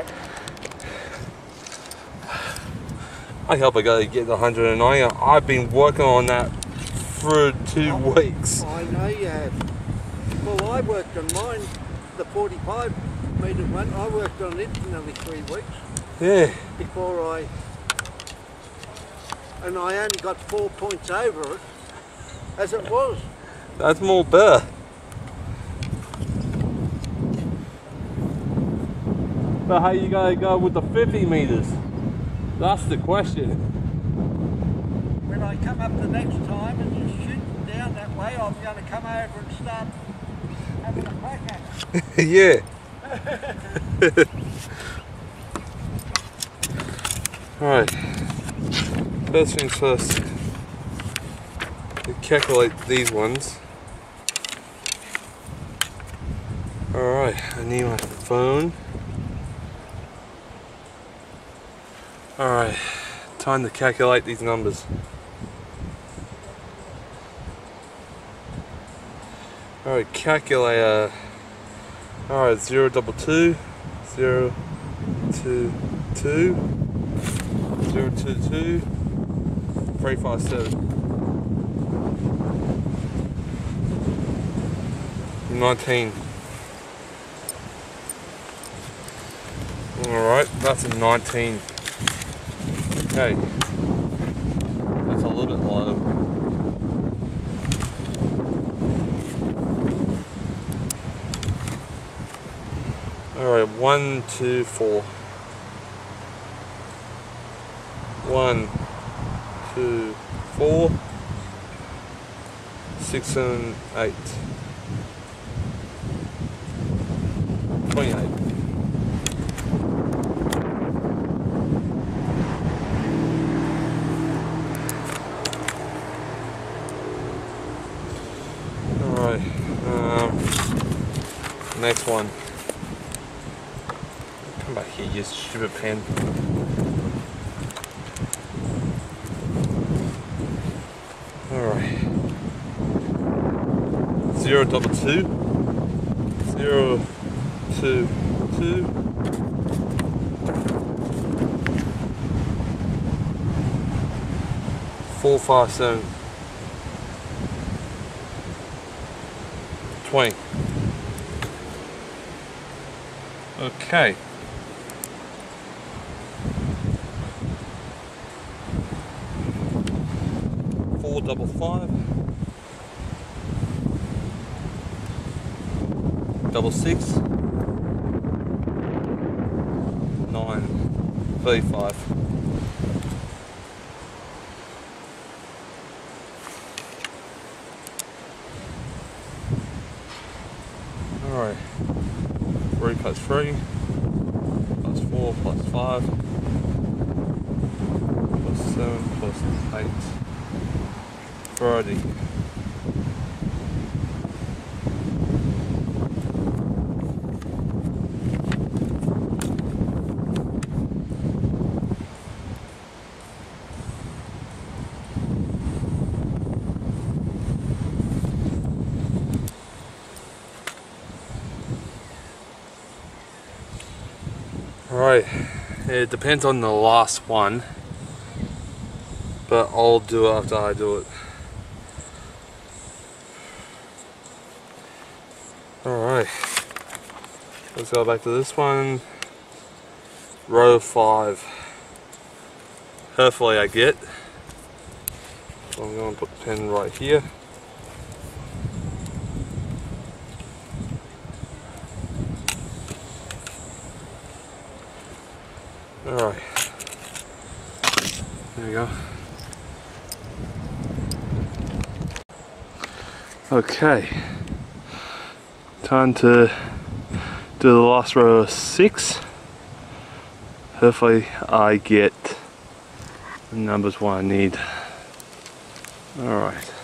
I hope I gotta get the 109. I've been working on that for 2 weeks. I know you have. Well, I worked on mine, the 45 metre one. I worked on it for nearly 3 weeks. Yeah. Before and I only got 4 points over it, as it was. That's more better. But how you gonna go with the 50 meters? That's the question. When I come up the next time and you shoot down that way, I'm going to come over and start having a crack at it. Yeah. Alright. First things first. We calculate these ones. Alright, I need my phone. Alright, time to calculate these numbers. Alright, calculator. Alright, 0 double 2, 0 2 2, 0 2 2, 3 5 7. 19. Alright, that's a 19. Okay, that's a little bit low. Alright, 1 2 4. 1 2 4 6 7 8. 28. Alright, next one. Come back here, you stupid pen. Alright. 0 double 2. 0 2 2. 4 5 7. 20. Okay. 4 double 5. Double 6. 9. 35. Alright, 3 plus 3, plus 4 plus 5, plus 7 plus 8, 30. Right, it depends on the last one, but I'll do it after I do it. Alright, let's go back to this one. Row 5. Hopefully I get. So I'm going to put the pen right here. Alright, there we go. Okay, time to do the last row of 6. Hopefully I get the numbers what I need. Alright.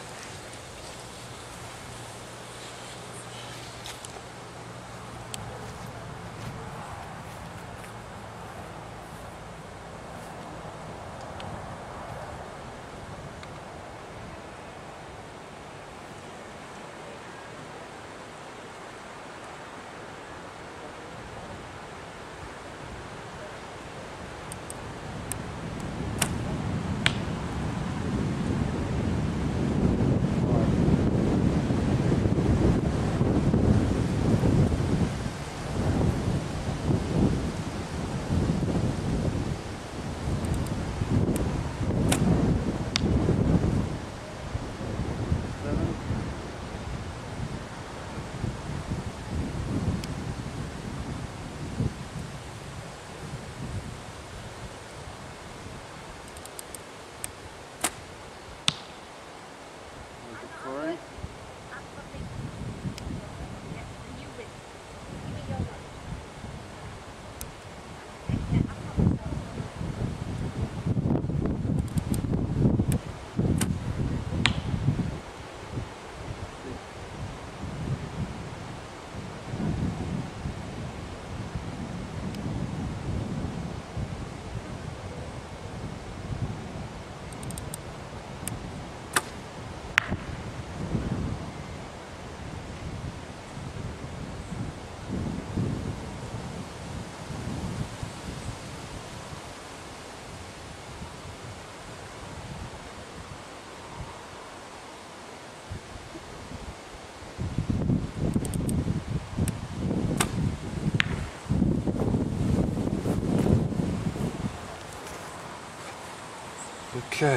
Okay,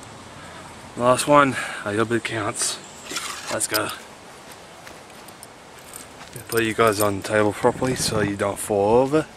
last one. I hope it counts. Let's go. Put you guys on the table properly so you don't fall over.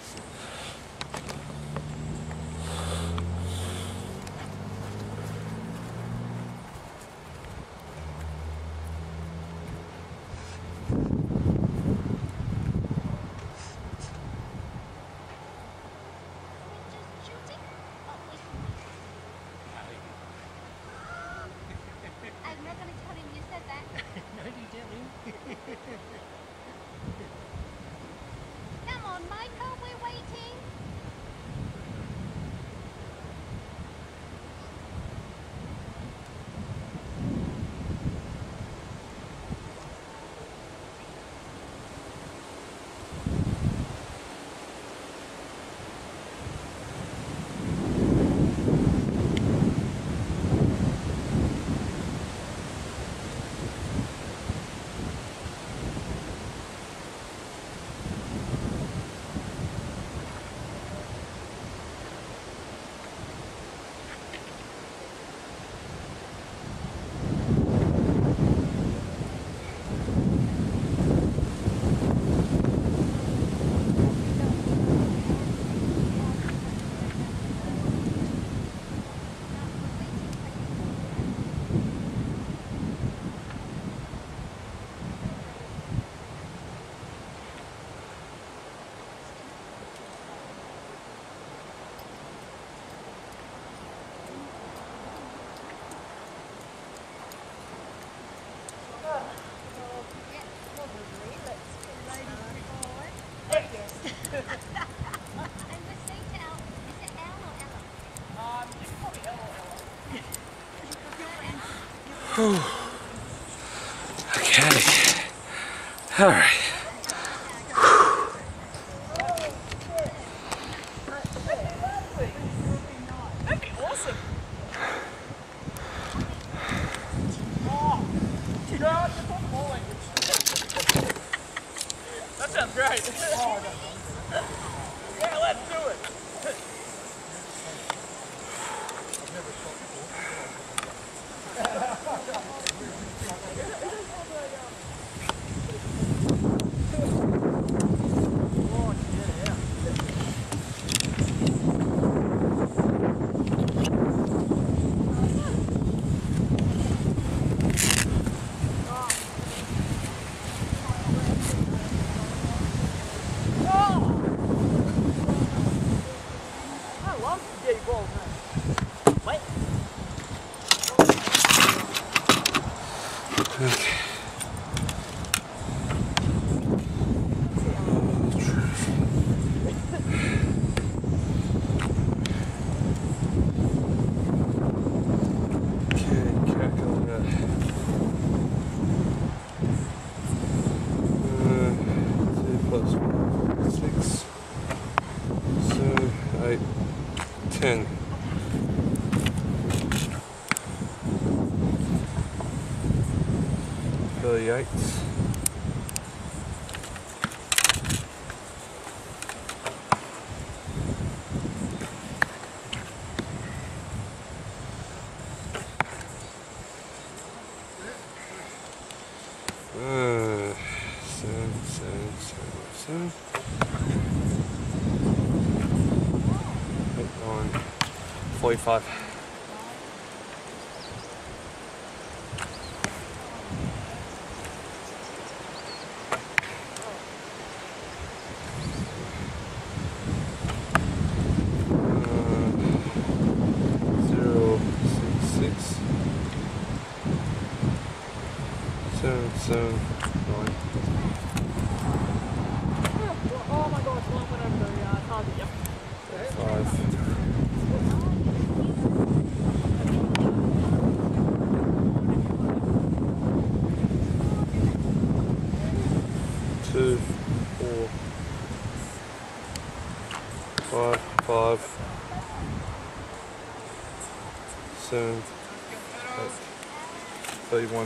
I'm not going to tell him you said that. No, you didn't. Come on, Michael, we're waiting. Okay. Alright. That'd be awesome. Oh, God, you're talking more language. That sounds great. Yeah, let's do it. Okay. Seven. 8, 9, 45. Oh my god, one went over the target, yep. 5. 2, 4, 5, 5, 7, 8, 31.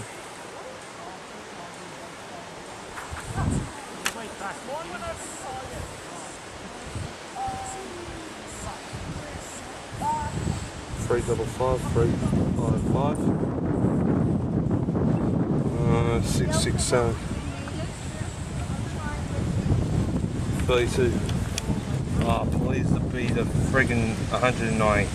Three double 5, 3, 5, 5. 6, 6, 7. 32. Oh, please to be the friggin' 190.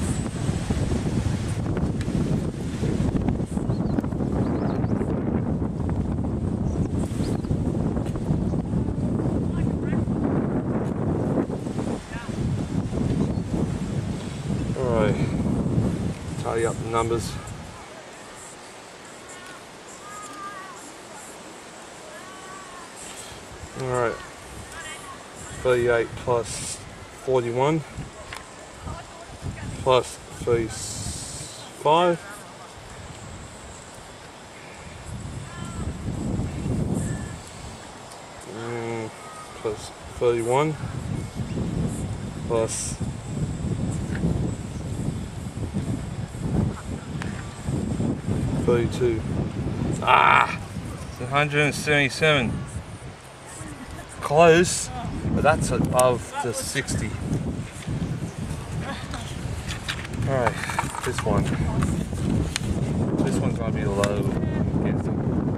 Alright, tally up the numbers. Alright, 38 plus 41 plus 35 plus 31 plus 32. Ah! It's 177. Close, but that's above the 60. Alright, this one. This one's gonna be low, I'm guessing.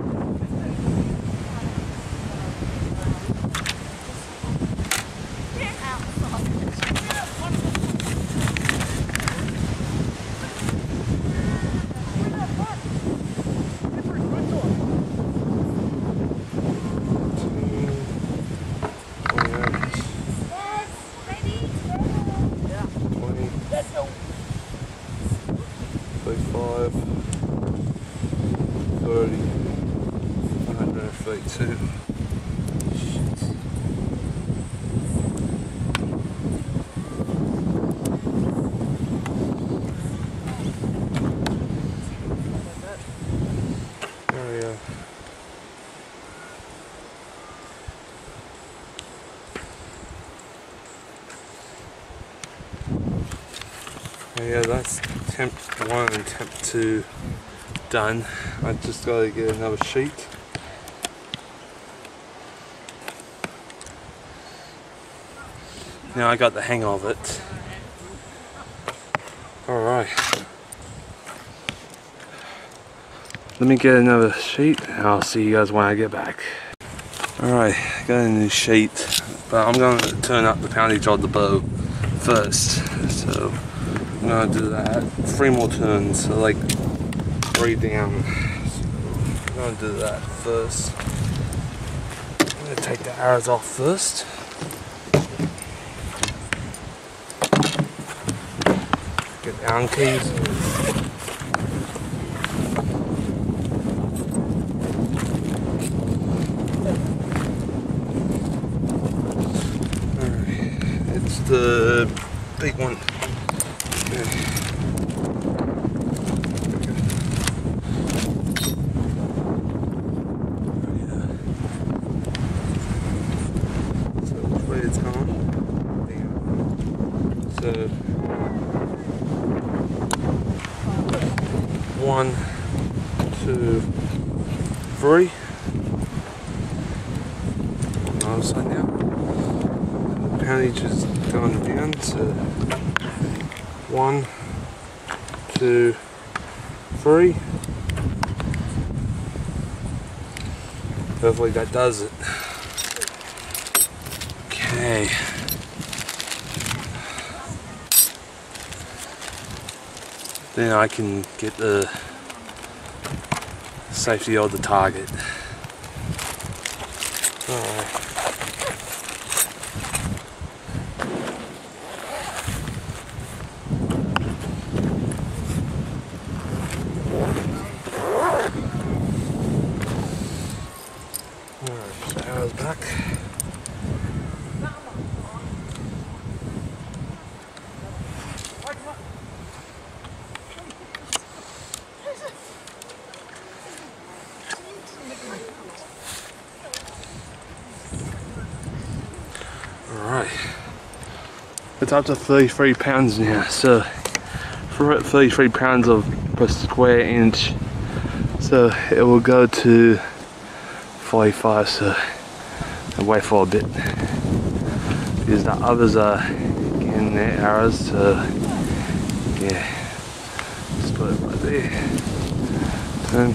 Yeah, that's attempt 1 and attempt 2 done. I just got to get another sheet. Now I got the hang of it. Alright. Let me get another sheet and I'll see you guys when I get back. Alright, got a new sheet, but I'm going to turn up the poundage of the bow first. So I'm going to do that. 3 more turns, so like 3 down. So I'm going to do that first. I'm going to take the arrows off first. Get the arm keys. one. Okay. So which way it's gone? So 1, 2, 3. On the other side now. And the poundage is going down to 1, 2, 3. Hopefully that does it. Okay. Then I can get the safety of the target. Alright. Alright, so arrow's back. Alright, it's up to 33 pounds now, so for 33 pounds per square inch, so it will go to 45, so I'll wait for a bit because the others are getting their arrows, so yeah, just put it right there, turn.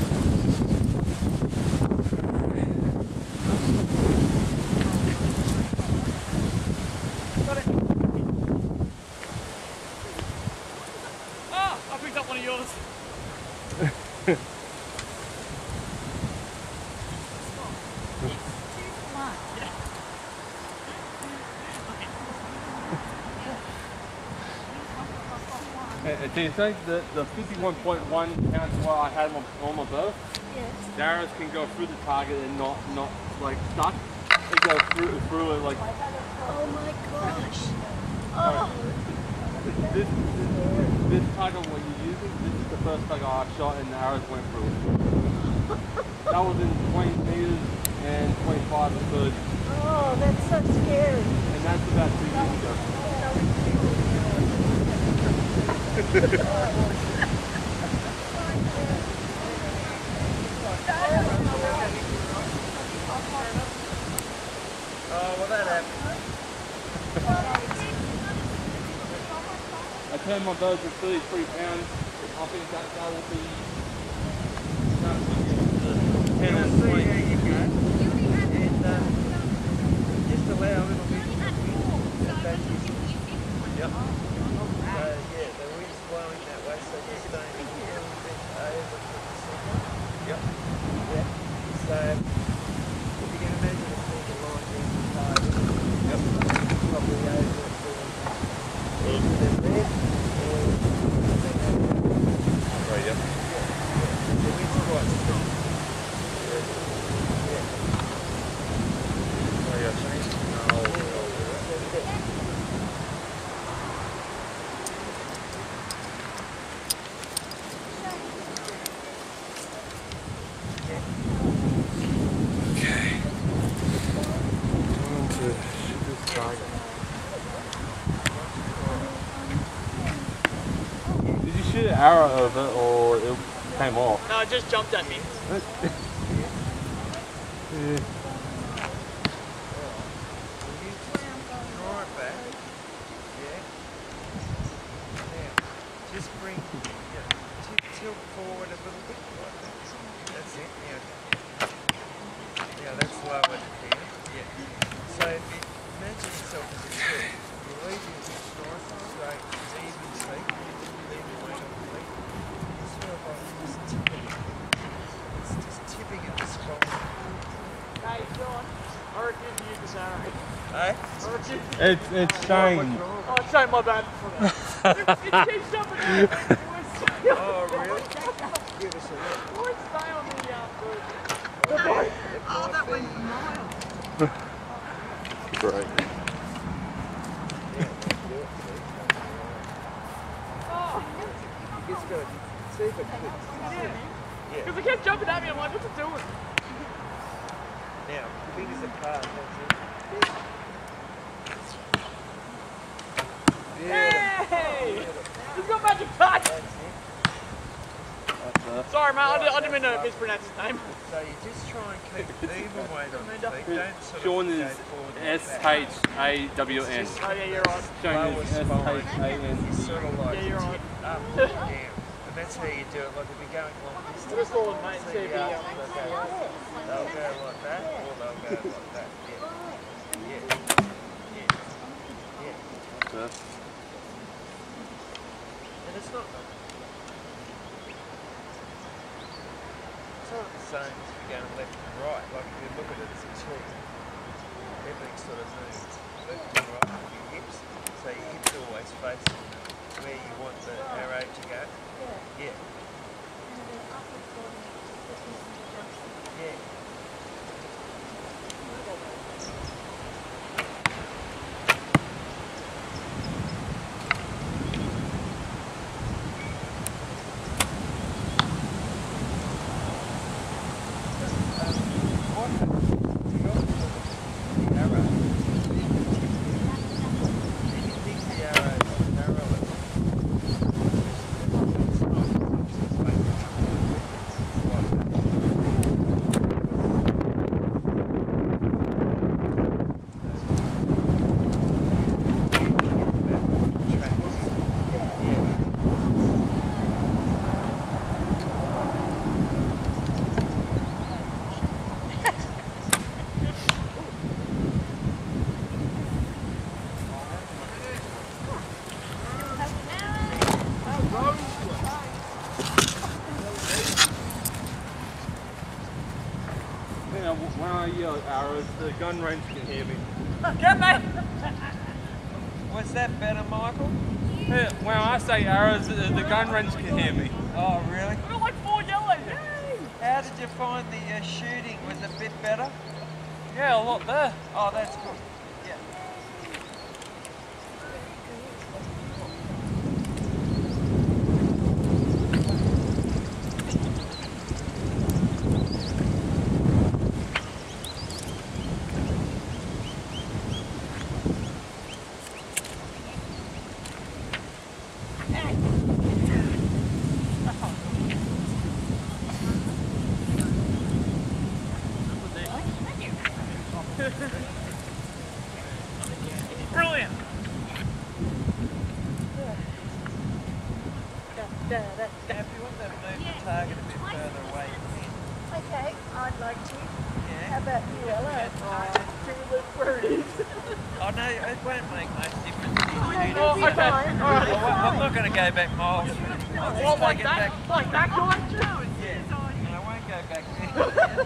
Do you think that the 51.1 pounds what I had on my bow, Yes. the arrows can go through the target and not like stuck? They go through it like. Oh my gosh. Oh. This target what you're using, this is the first target I shot and the arrows went through it. That was in 20 meters and 25 and 30. Oh, that's so scary. And that's about 2 years ago. Oh, well that happened. I turned my bow to 33 pounds. I think that will be 10 and 20. There you go. And just allow a little bit of wind at that distance. Yep. Yeah, the wind's blowing that way, so just stay a little bit over from the centre. Yep. Yeah. So if you can imagine a single line being tied, yep. Probably over to the red. Right, yep. The wind's quite strong. Oh, yeah, change. Okay. Time to shoot this target. Did you shoot an arrow over it or it came off? No, it just jumped at me. Yeah. Draw it back. Yeah. Now, just bring, tilt forward a little bit like that. That's it. Now that's lowered down. Yeah. So imagine yourself as a tree. You leave your nice, straight, even seat. Leave your weight on the feet. You sort of like just tipping it. It's just tipping at the spine. Hey, John, I reckon you use this arrow. Hey? It's Shane. Oh, it's Shane, my bad. It keeps jumping out. Oh, really? Give us a look. Would stay on the Oh, that went miles. Great. Yeah, do it. Because they kept jumping at me, I'm like, what's it doing? Now, fingers apart, that's it. Hey! He's got magic touch! Sorry, mate, I didn't mean to mispronounce his name. So you just try and keep even weight on the feet. Don't sort of Sean go is forward. S-H-A-W-N. Oh, yeah, you're right. Sean Lower is spine. S-H-A-N. You sort of like Yeah, you're right. up and down. And that's how you do it. Like if you're going long distance. Just call him, mate, so see if he they'll go like that, or they'll go like that. Yeah. Yeah. And it's not the same as if you're going left and right. Like if you look at it as a T, everything sort of moves left and right with your hips. So your hips are always facing where you want the arrow to go. Yeah. Yeah. When I yell arrows, the gun range can hear me. Get me! Was that better, Michael? Yeah, when I say arrows, the gun range can hear me. Oh, really? We got like 4 yellows, yay! How did you find the shooting? Was it a bit better? Yeah, a lot there. Oh, that's good. Yeah. Brilliant! If you want to move the target a bit further away, you can. Okay, I'd like to. Yeah. How about you, Ella? Where it is. Oh no, it won't make much difference. Oh, okay. Alright. I'm not going to go back miles. I'll just Like take it back. that? Like that direction? Yeah. And I won't go back there.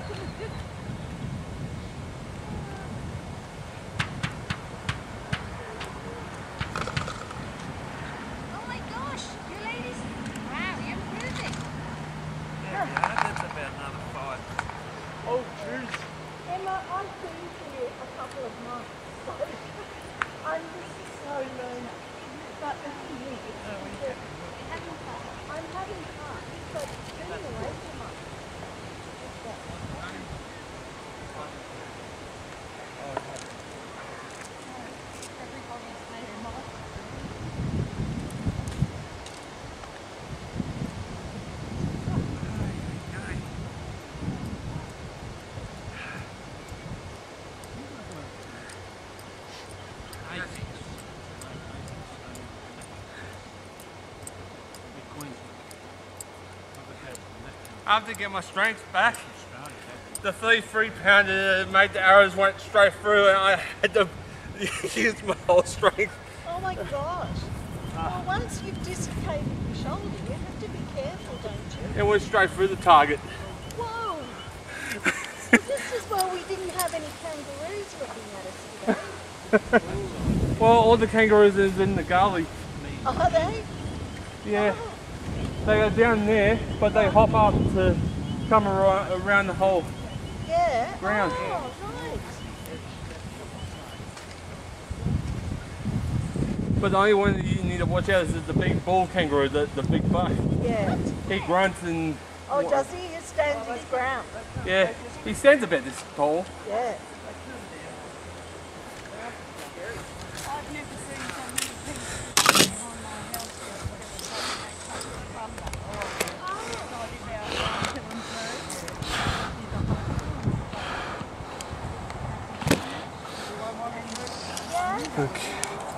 Oh my gosh, you ladies, wow, you're improving. Yeah, that's about another 5. Oh, jeez. Emma, I've been here a couple of months, so I'm just so learning. But the thing is, I'm having fun, but being away too much. I have to get my strength back. The 33-pounder made the arrows went straight through and I had to use my whole strength. Oh my gosh. Well, once you've dislocated your shoulder, you have to be careful, don't you? It went straight through the target. Whoa! This is why we didn't have any kangaroos looking at us today. Well, all the kangaroos is in the gully. Are they? Yeah. They go down there, but they hop up to come around the whole Yeah. ground. Oh, right. But the only one that you need to watch out is the big bull kangaroo, the big buck. Yeah. He grunts and Oh, does he? He stands his ground. Yeah, he stands about this tall. Yeah. I've never seen so many people behind my house yet. Okay.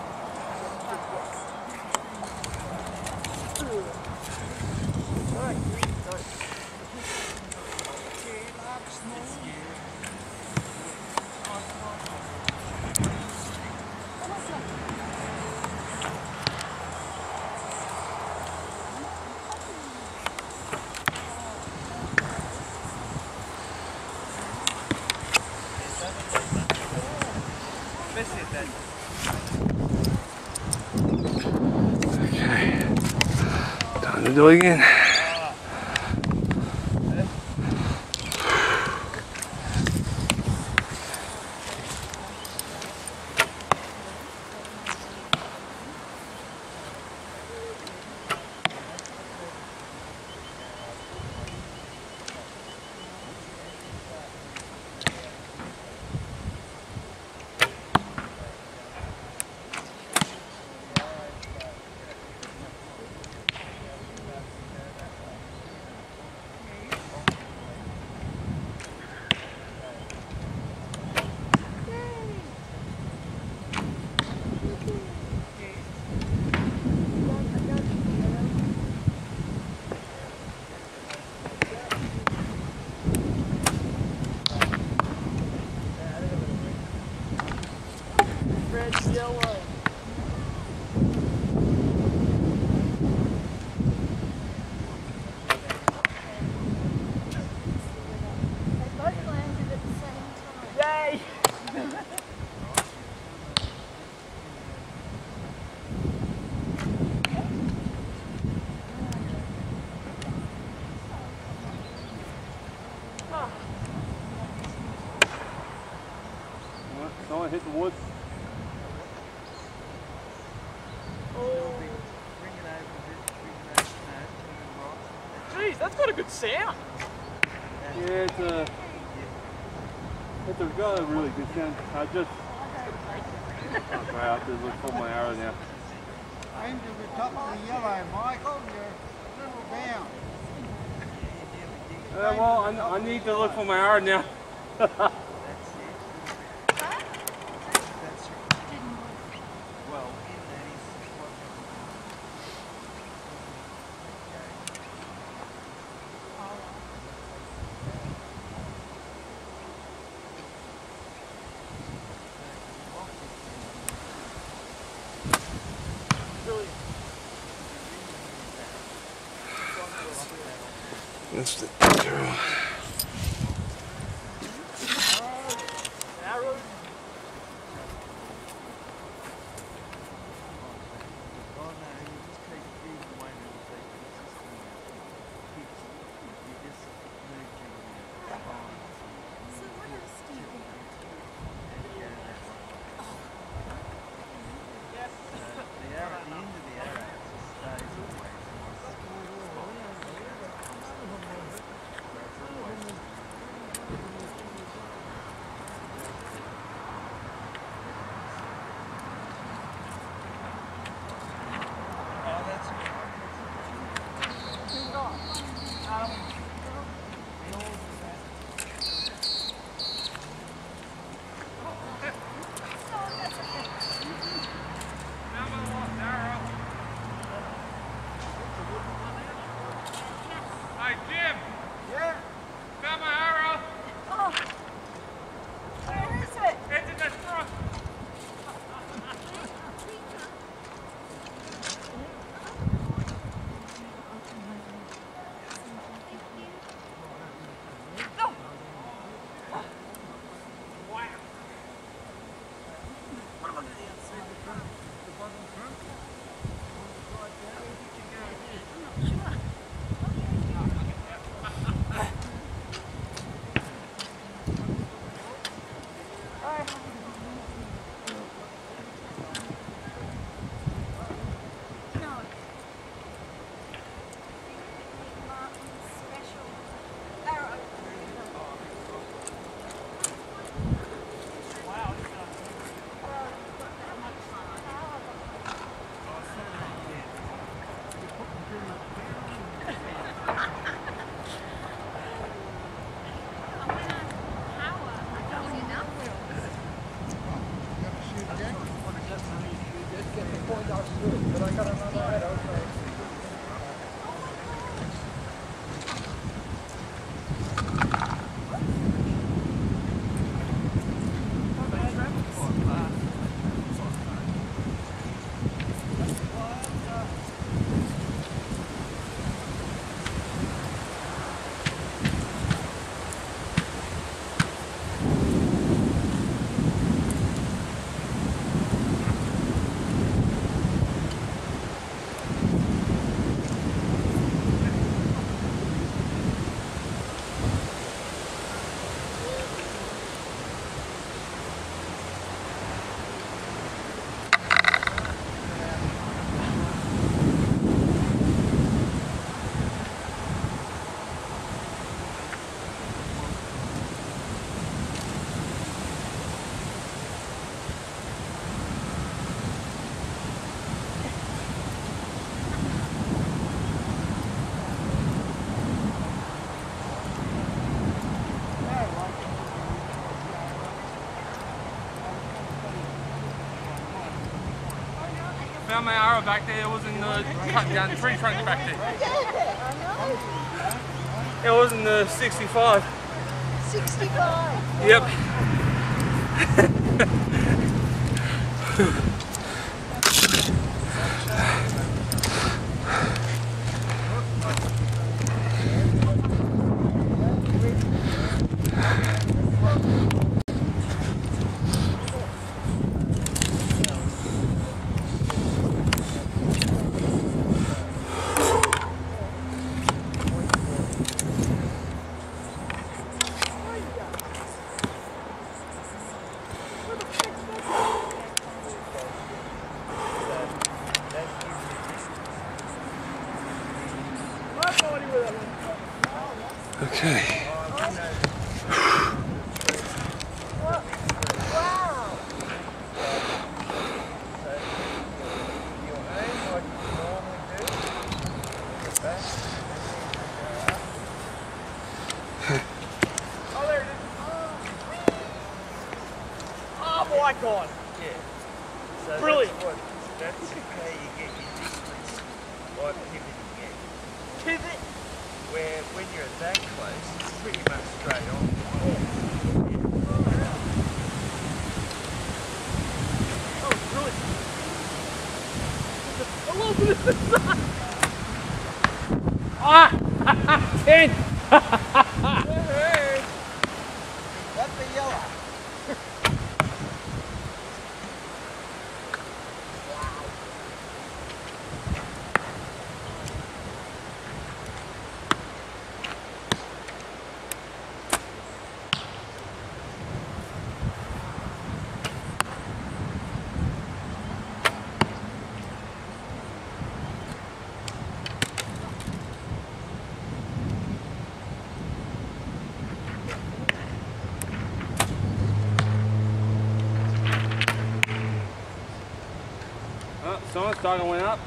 Okay. Time to do it again. Red, yellow. They both landed at the same time. Yay! Someone hit the woods. Jeez, that's got a good sound. Yeah, it's got a really good sound. I just, okay, I have to look for my arrow now. Aim to the top of the yellow, Michael. You're a little down. Well, I need to look for my arrow now. That's the girl. Arrows. Found my arrow back there. It was in the cut down tree trunk back there. It was in the 65. 65. Yep. Okay. Oh my God! Yeah. So Brilliant. That's how you get your distance by pivoting it. Pivot. Where when you're that close, it's pretty much straight on. Oh, brilliant. I love this. Ah! 10! That's the yellow. Oh, someone's dog went up.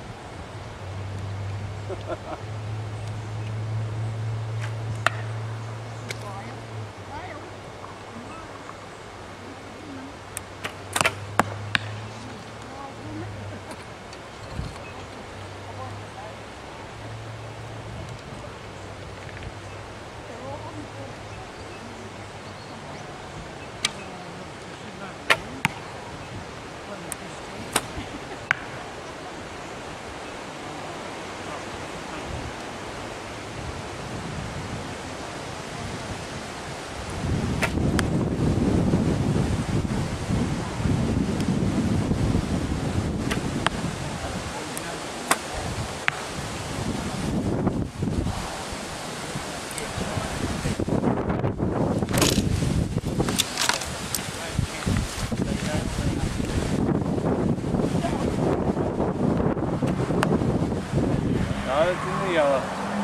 No, it's in the yellow.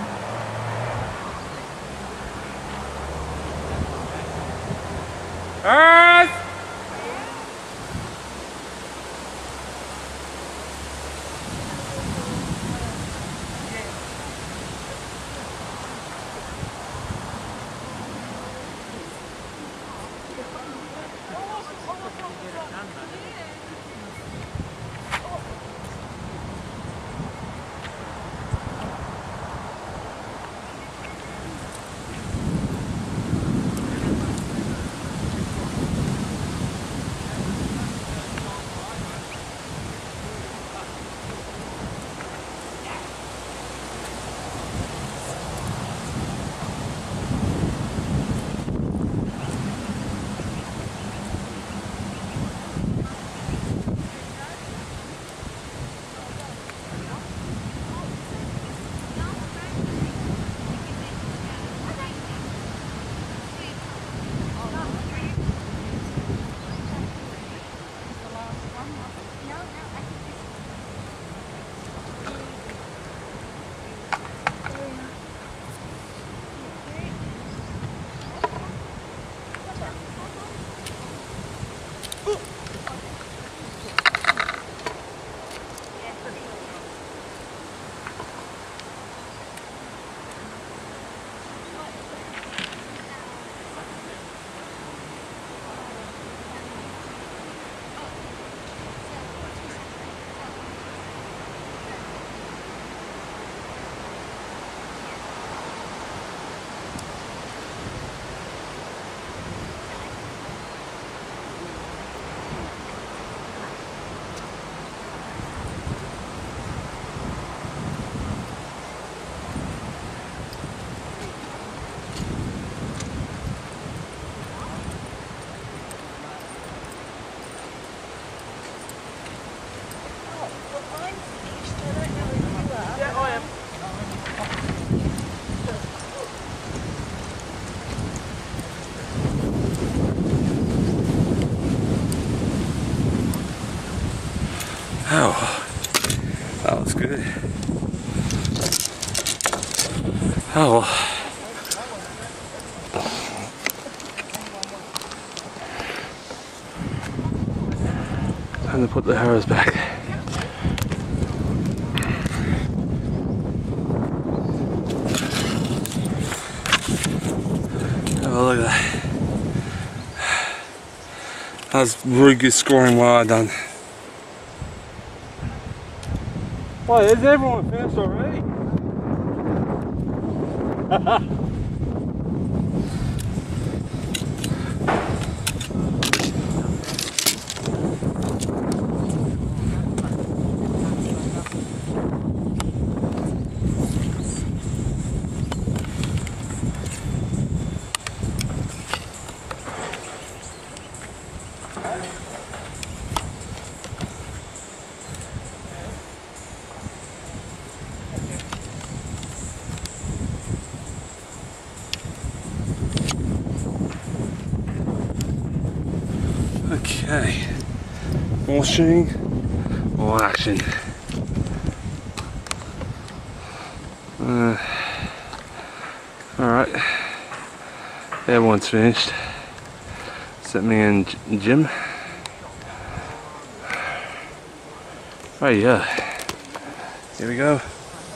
Earth! good. Oh well. Time to put the arrows back. Oh, look at that. That was really good scoring while I done. Well, is everyone finished already? Okay, more shooting, more action. Alright, everyone's finished. Except me and Jim. Oh yeah, here we go.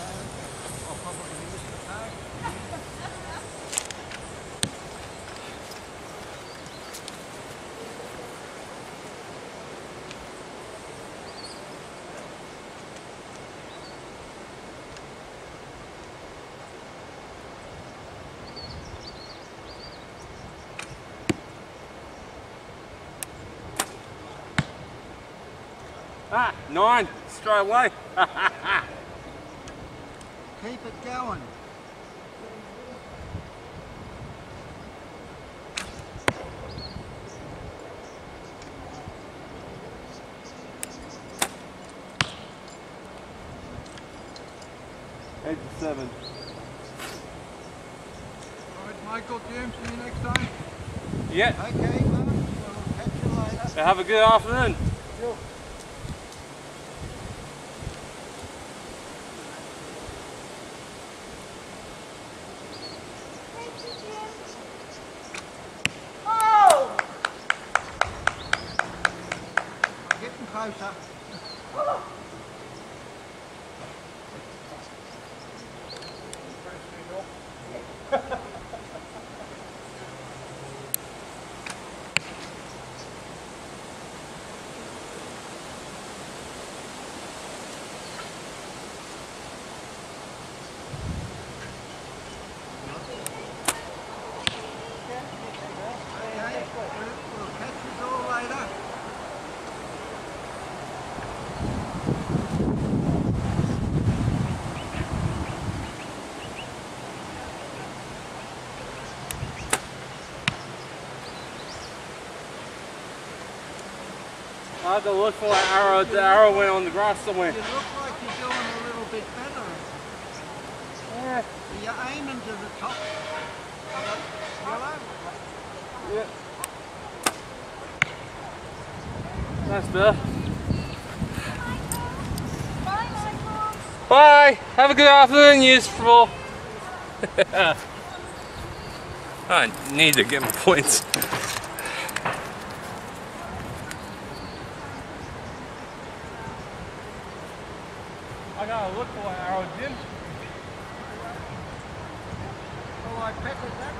Ah, 9, straight away. Keep it going. Head to 7. Alright, Michael, Jim, see you next time. Yeah. Okay, man. We'll catch you later. Have a good afternoon. Sure. Oh! Getting closer. Okay, we'll catch you all later. I had to look for an arrow. The arrow went on the grass somewhere. You look like you're doing a little bit better. Yeah. You're aiming to the top. Yellow? Yeah. That's better. Bye, Michael. Bye. Have a good afternoon, useful. I need to get my points. I gotta look for an arrow, Jim. Oh, I peppered that.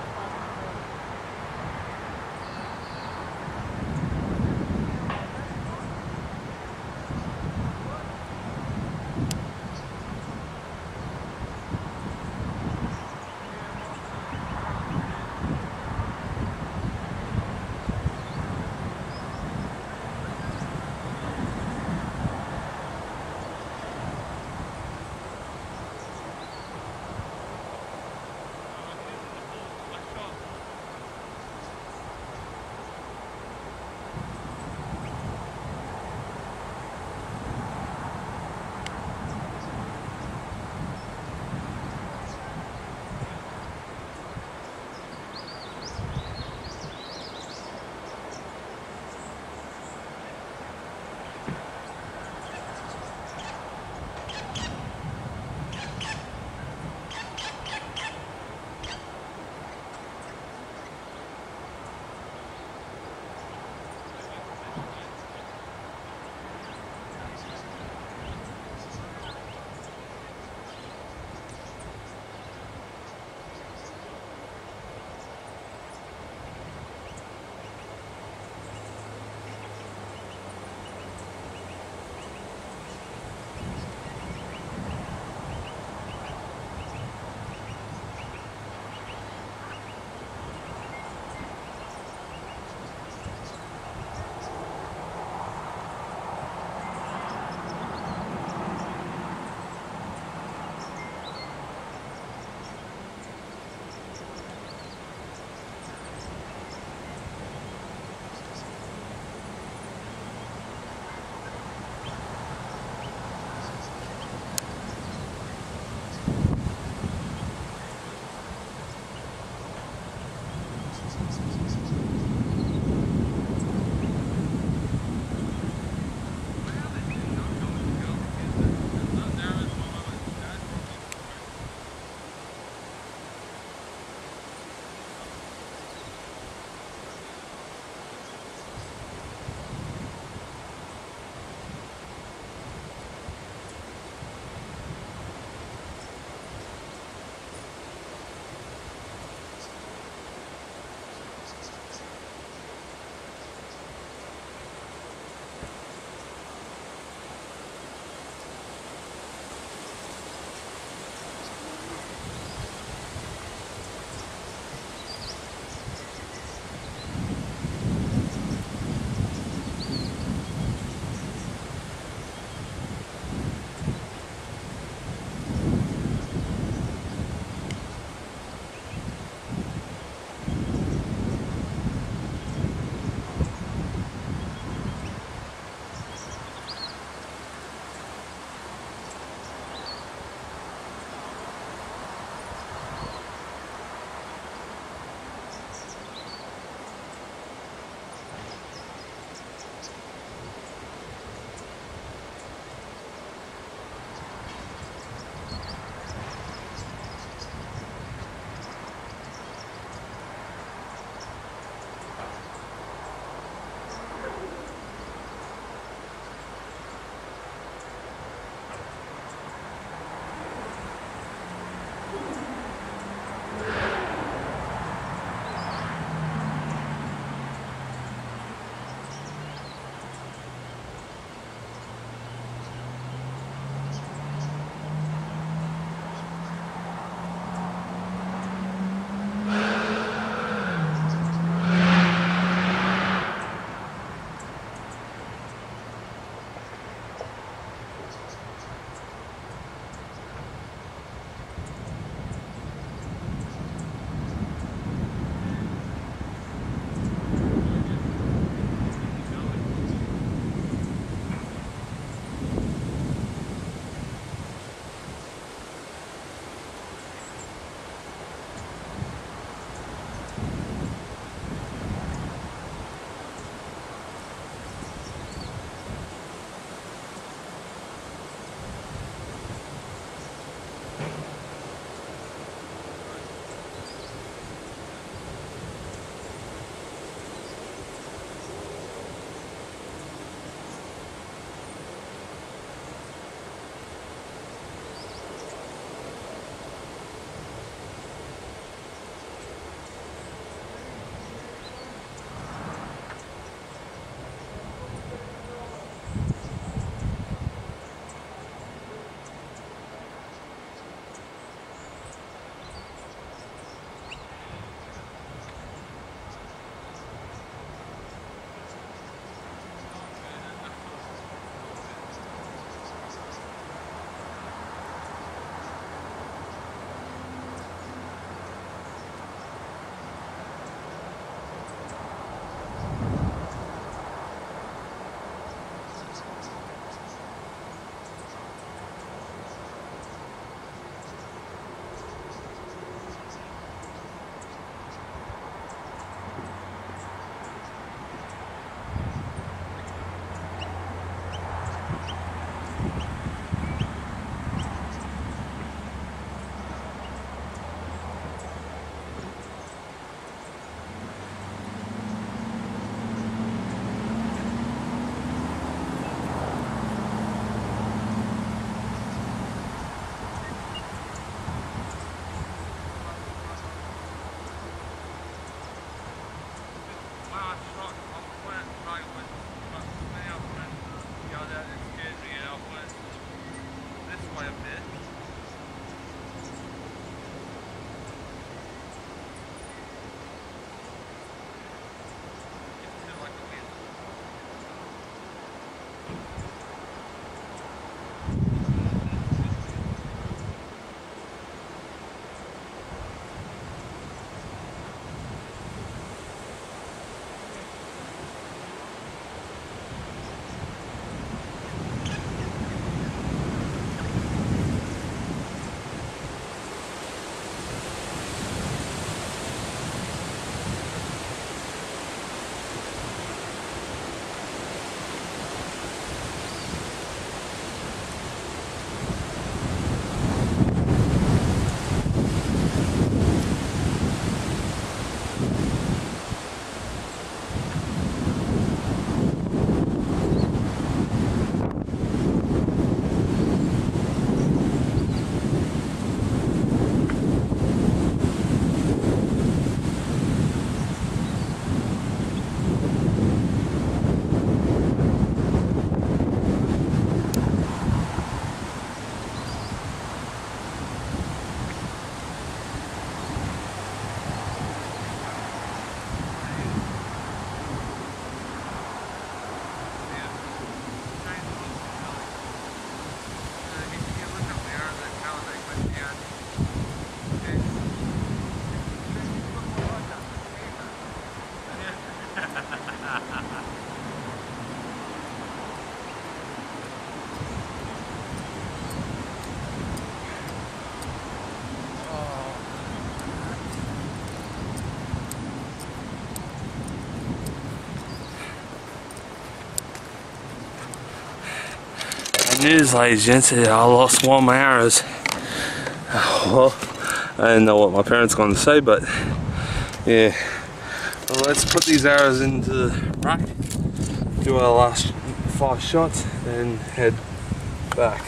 news, ladies and gents. I lost one of my arrows. Well, I didn't know what my parents were going to say, but yeah. Well, let's put these arrows into the rack, do our last 5 shots, and head back.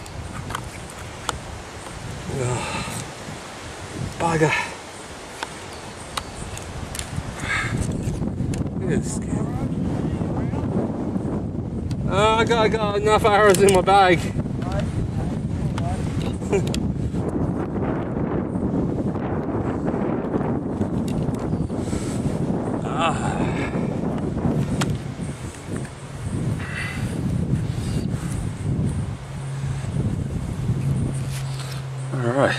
Oh, bugger. Look at this. I got enough arrows in my bag. Alright.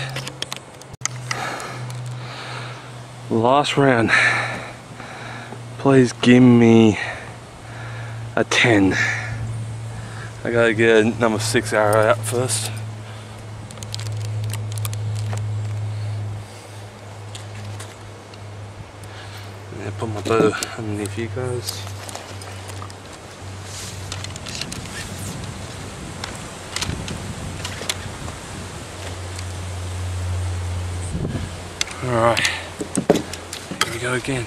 Last round. Please give me a 10. I gotta get a number 6 arrow out first. Yeah, put my bow underneath you guys. Alright, here we go again.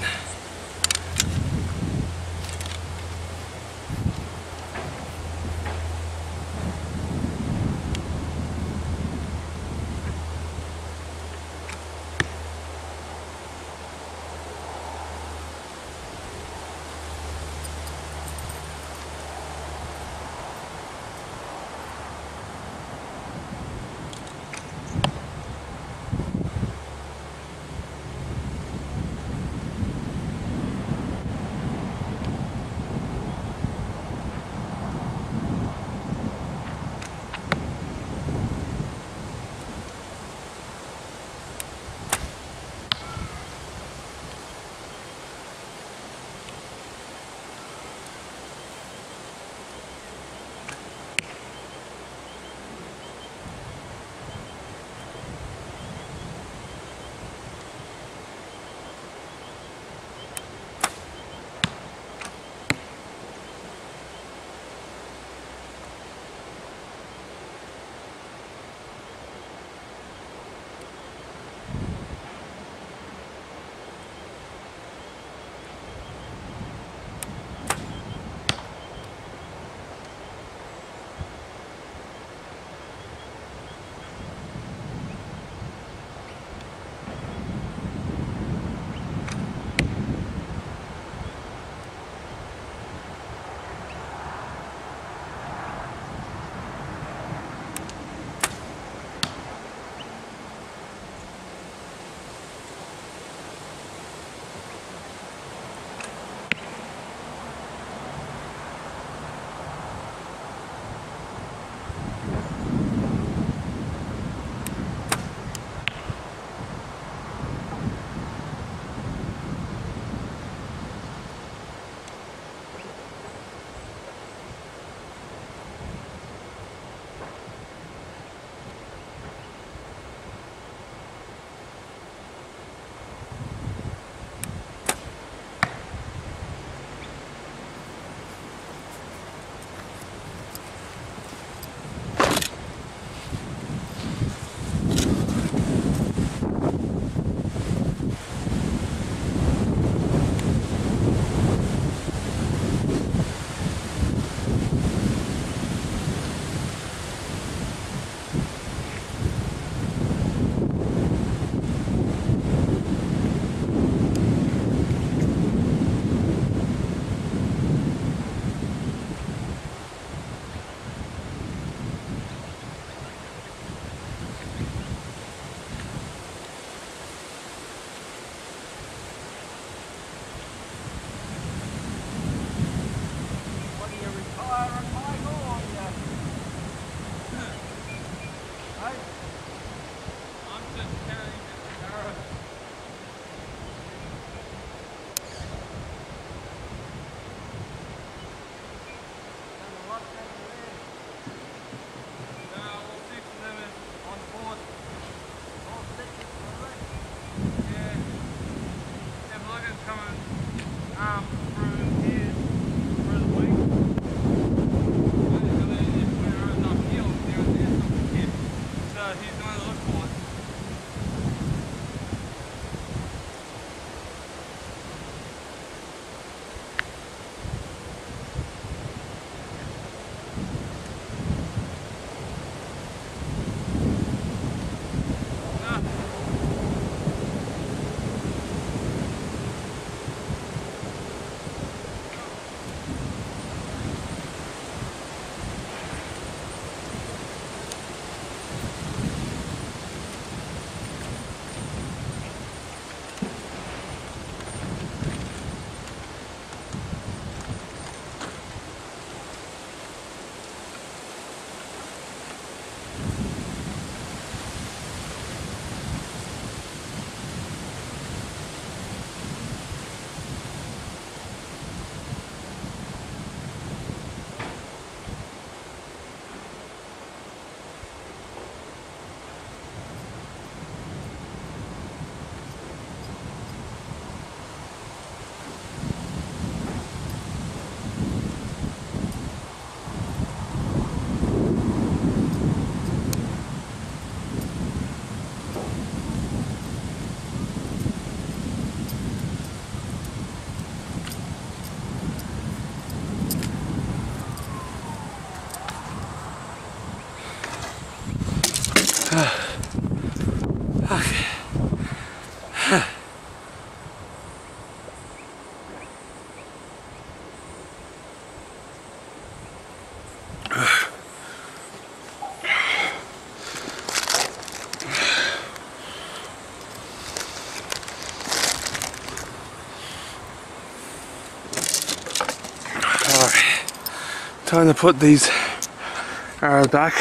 Time to put these arrows back.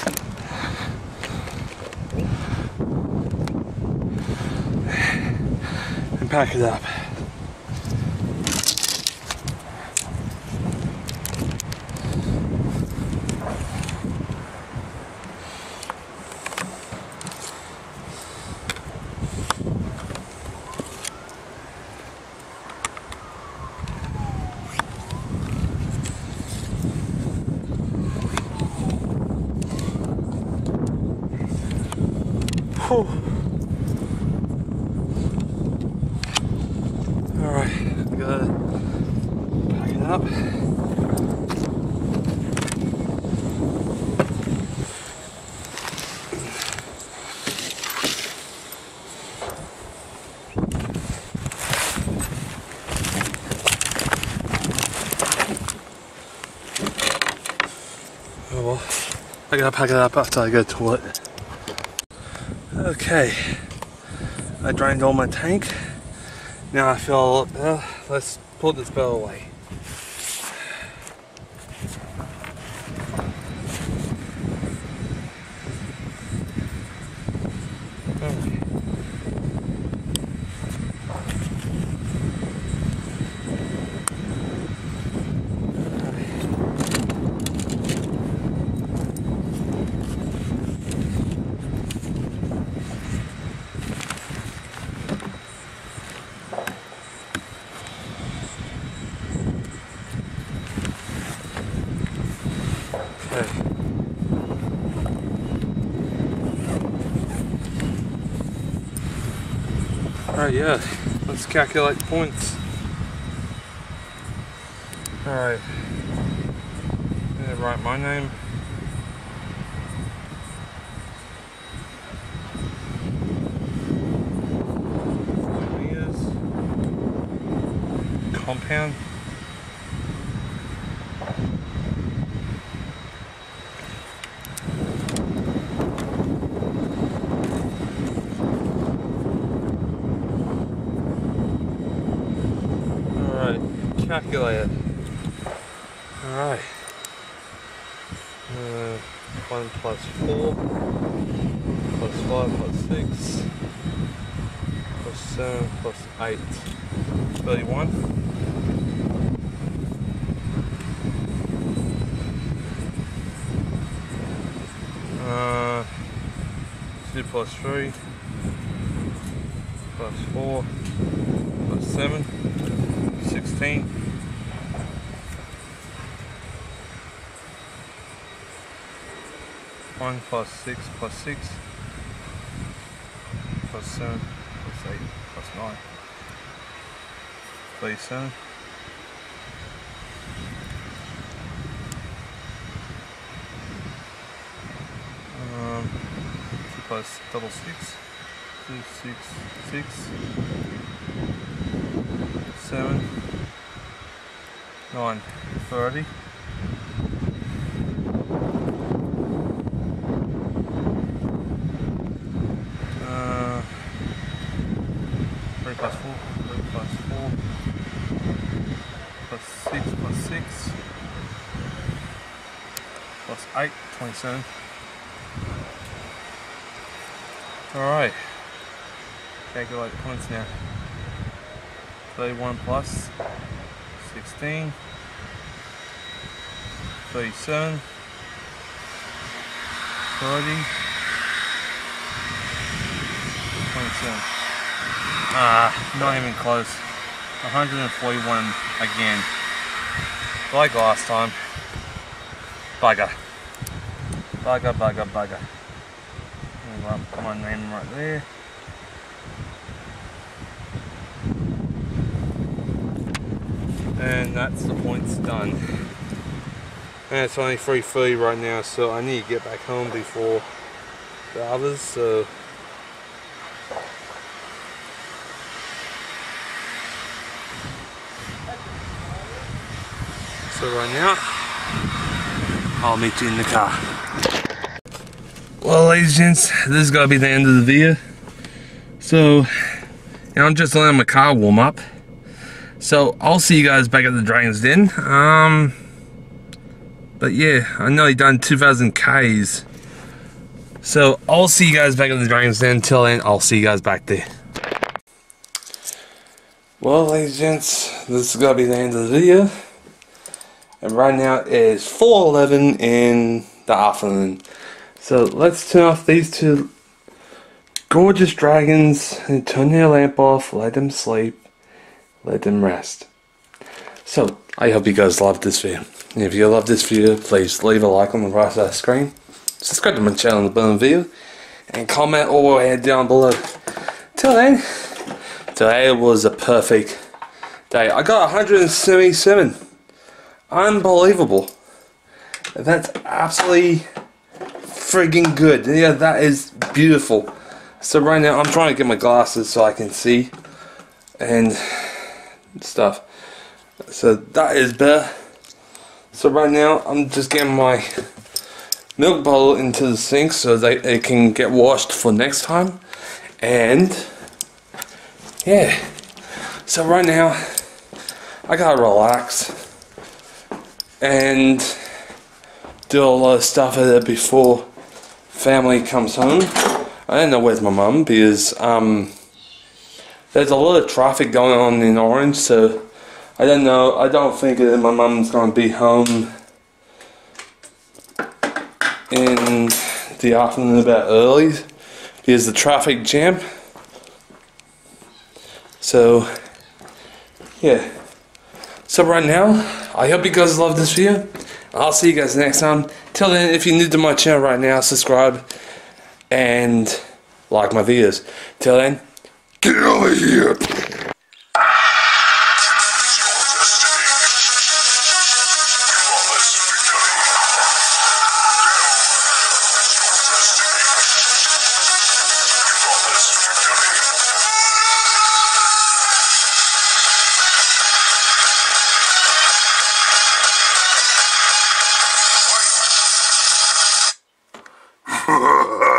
And pack it up. Alright, we gotta pack it up. Oh well, I gotta pack it up after I go to toilet. Okay, I drained all my tank. Now I feel a lot better. Let's put this bell away. Alright, yeah, let's calculate the points. Alright, write my name. Compound. Calculate it. Alright. 1 plus 4 plus 5 plus 6 plus 7 plus 8. 31. 2 plus 3 plus 4 plus 7. 16. 1 plus 6 plus 6 plus 7 plus 8 plus 9. 37. 2 plus double 6. 2, 6, 6. 7. 9, 30. 3 plus 4, 3 plus 4, plus 6 plus 6, plus 8, 27. Alright, calculate the points now. 31 plus 16, 37, 30, 27. Not even close. 141 again. Like last time. Bugger. Bugger, bugger, bugger. Put my name right there. And that's the points done. And it's only 3:30 right now, so I need to get back home before the others, so right now I'll meet you in the car. Well, ladies and gents, this is gonna be the end of the video. So I'm just letting my car warm up. So I'll see you guys back at the Dragon's Den. But yeah, I know he done 2,000 Ks. So I'll see you guys back in the Dragon's Den. Until then, I'll see you guys back there. Well, ladies and gents, this is gonna be the end of the video. And right now it is 4:11 in the afternoon. So let's turn off these two gorgeous dragons and turn their lamp off, let them sleep, let them rest. So I hope you guys loved this video. And if you loved this video, please leave a like on the right side of the screen, subscribe to my channel in the bottom of the video, and comment all the way down below. Till then, today was a perfect day. I got 177. Unbelievable. That's absolutely friggin' good. Yeah, that is beautiful. So right now I'm trying to get my glasses so I can see and stuff. So that is better. So right now I'm just getting my milk bowl into the sink so that it can get washed for next time. And yeah, so right now I gotta relax and do a lot of stuff at it before family comes home. I don't know where's my mum because there's a lot of traffic going on in Orange, so I don't know. I don't think that my mum's gonna be home in the afternoon about early because the traffic jam. So yeah. So right now, I hope you guys love this video. I'll see you guys next time. Till then, if you're new to my channel right now, subscribe and like my videos. Till then, Get over here! Ha ha ha!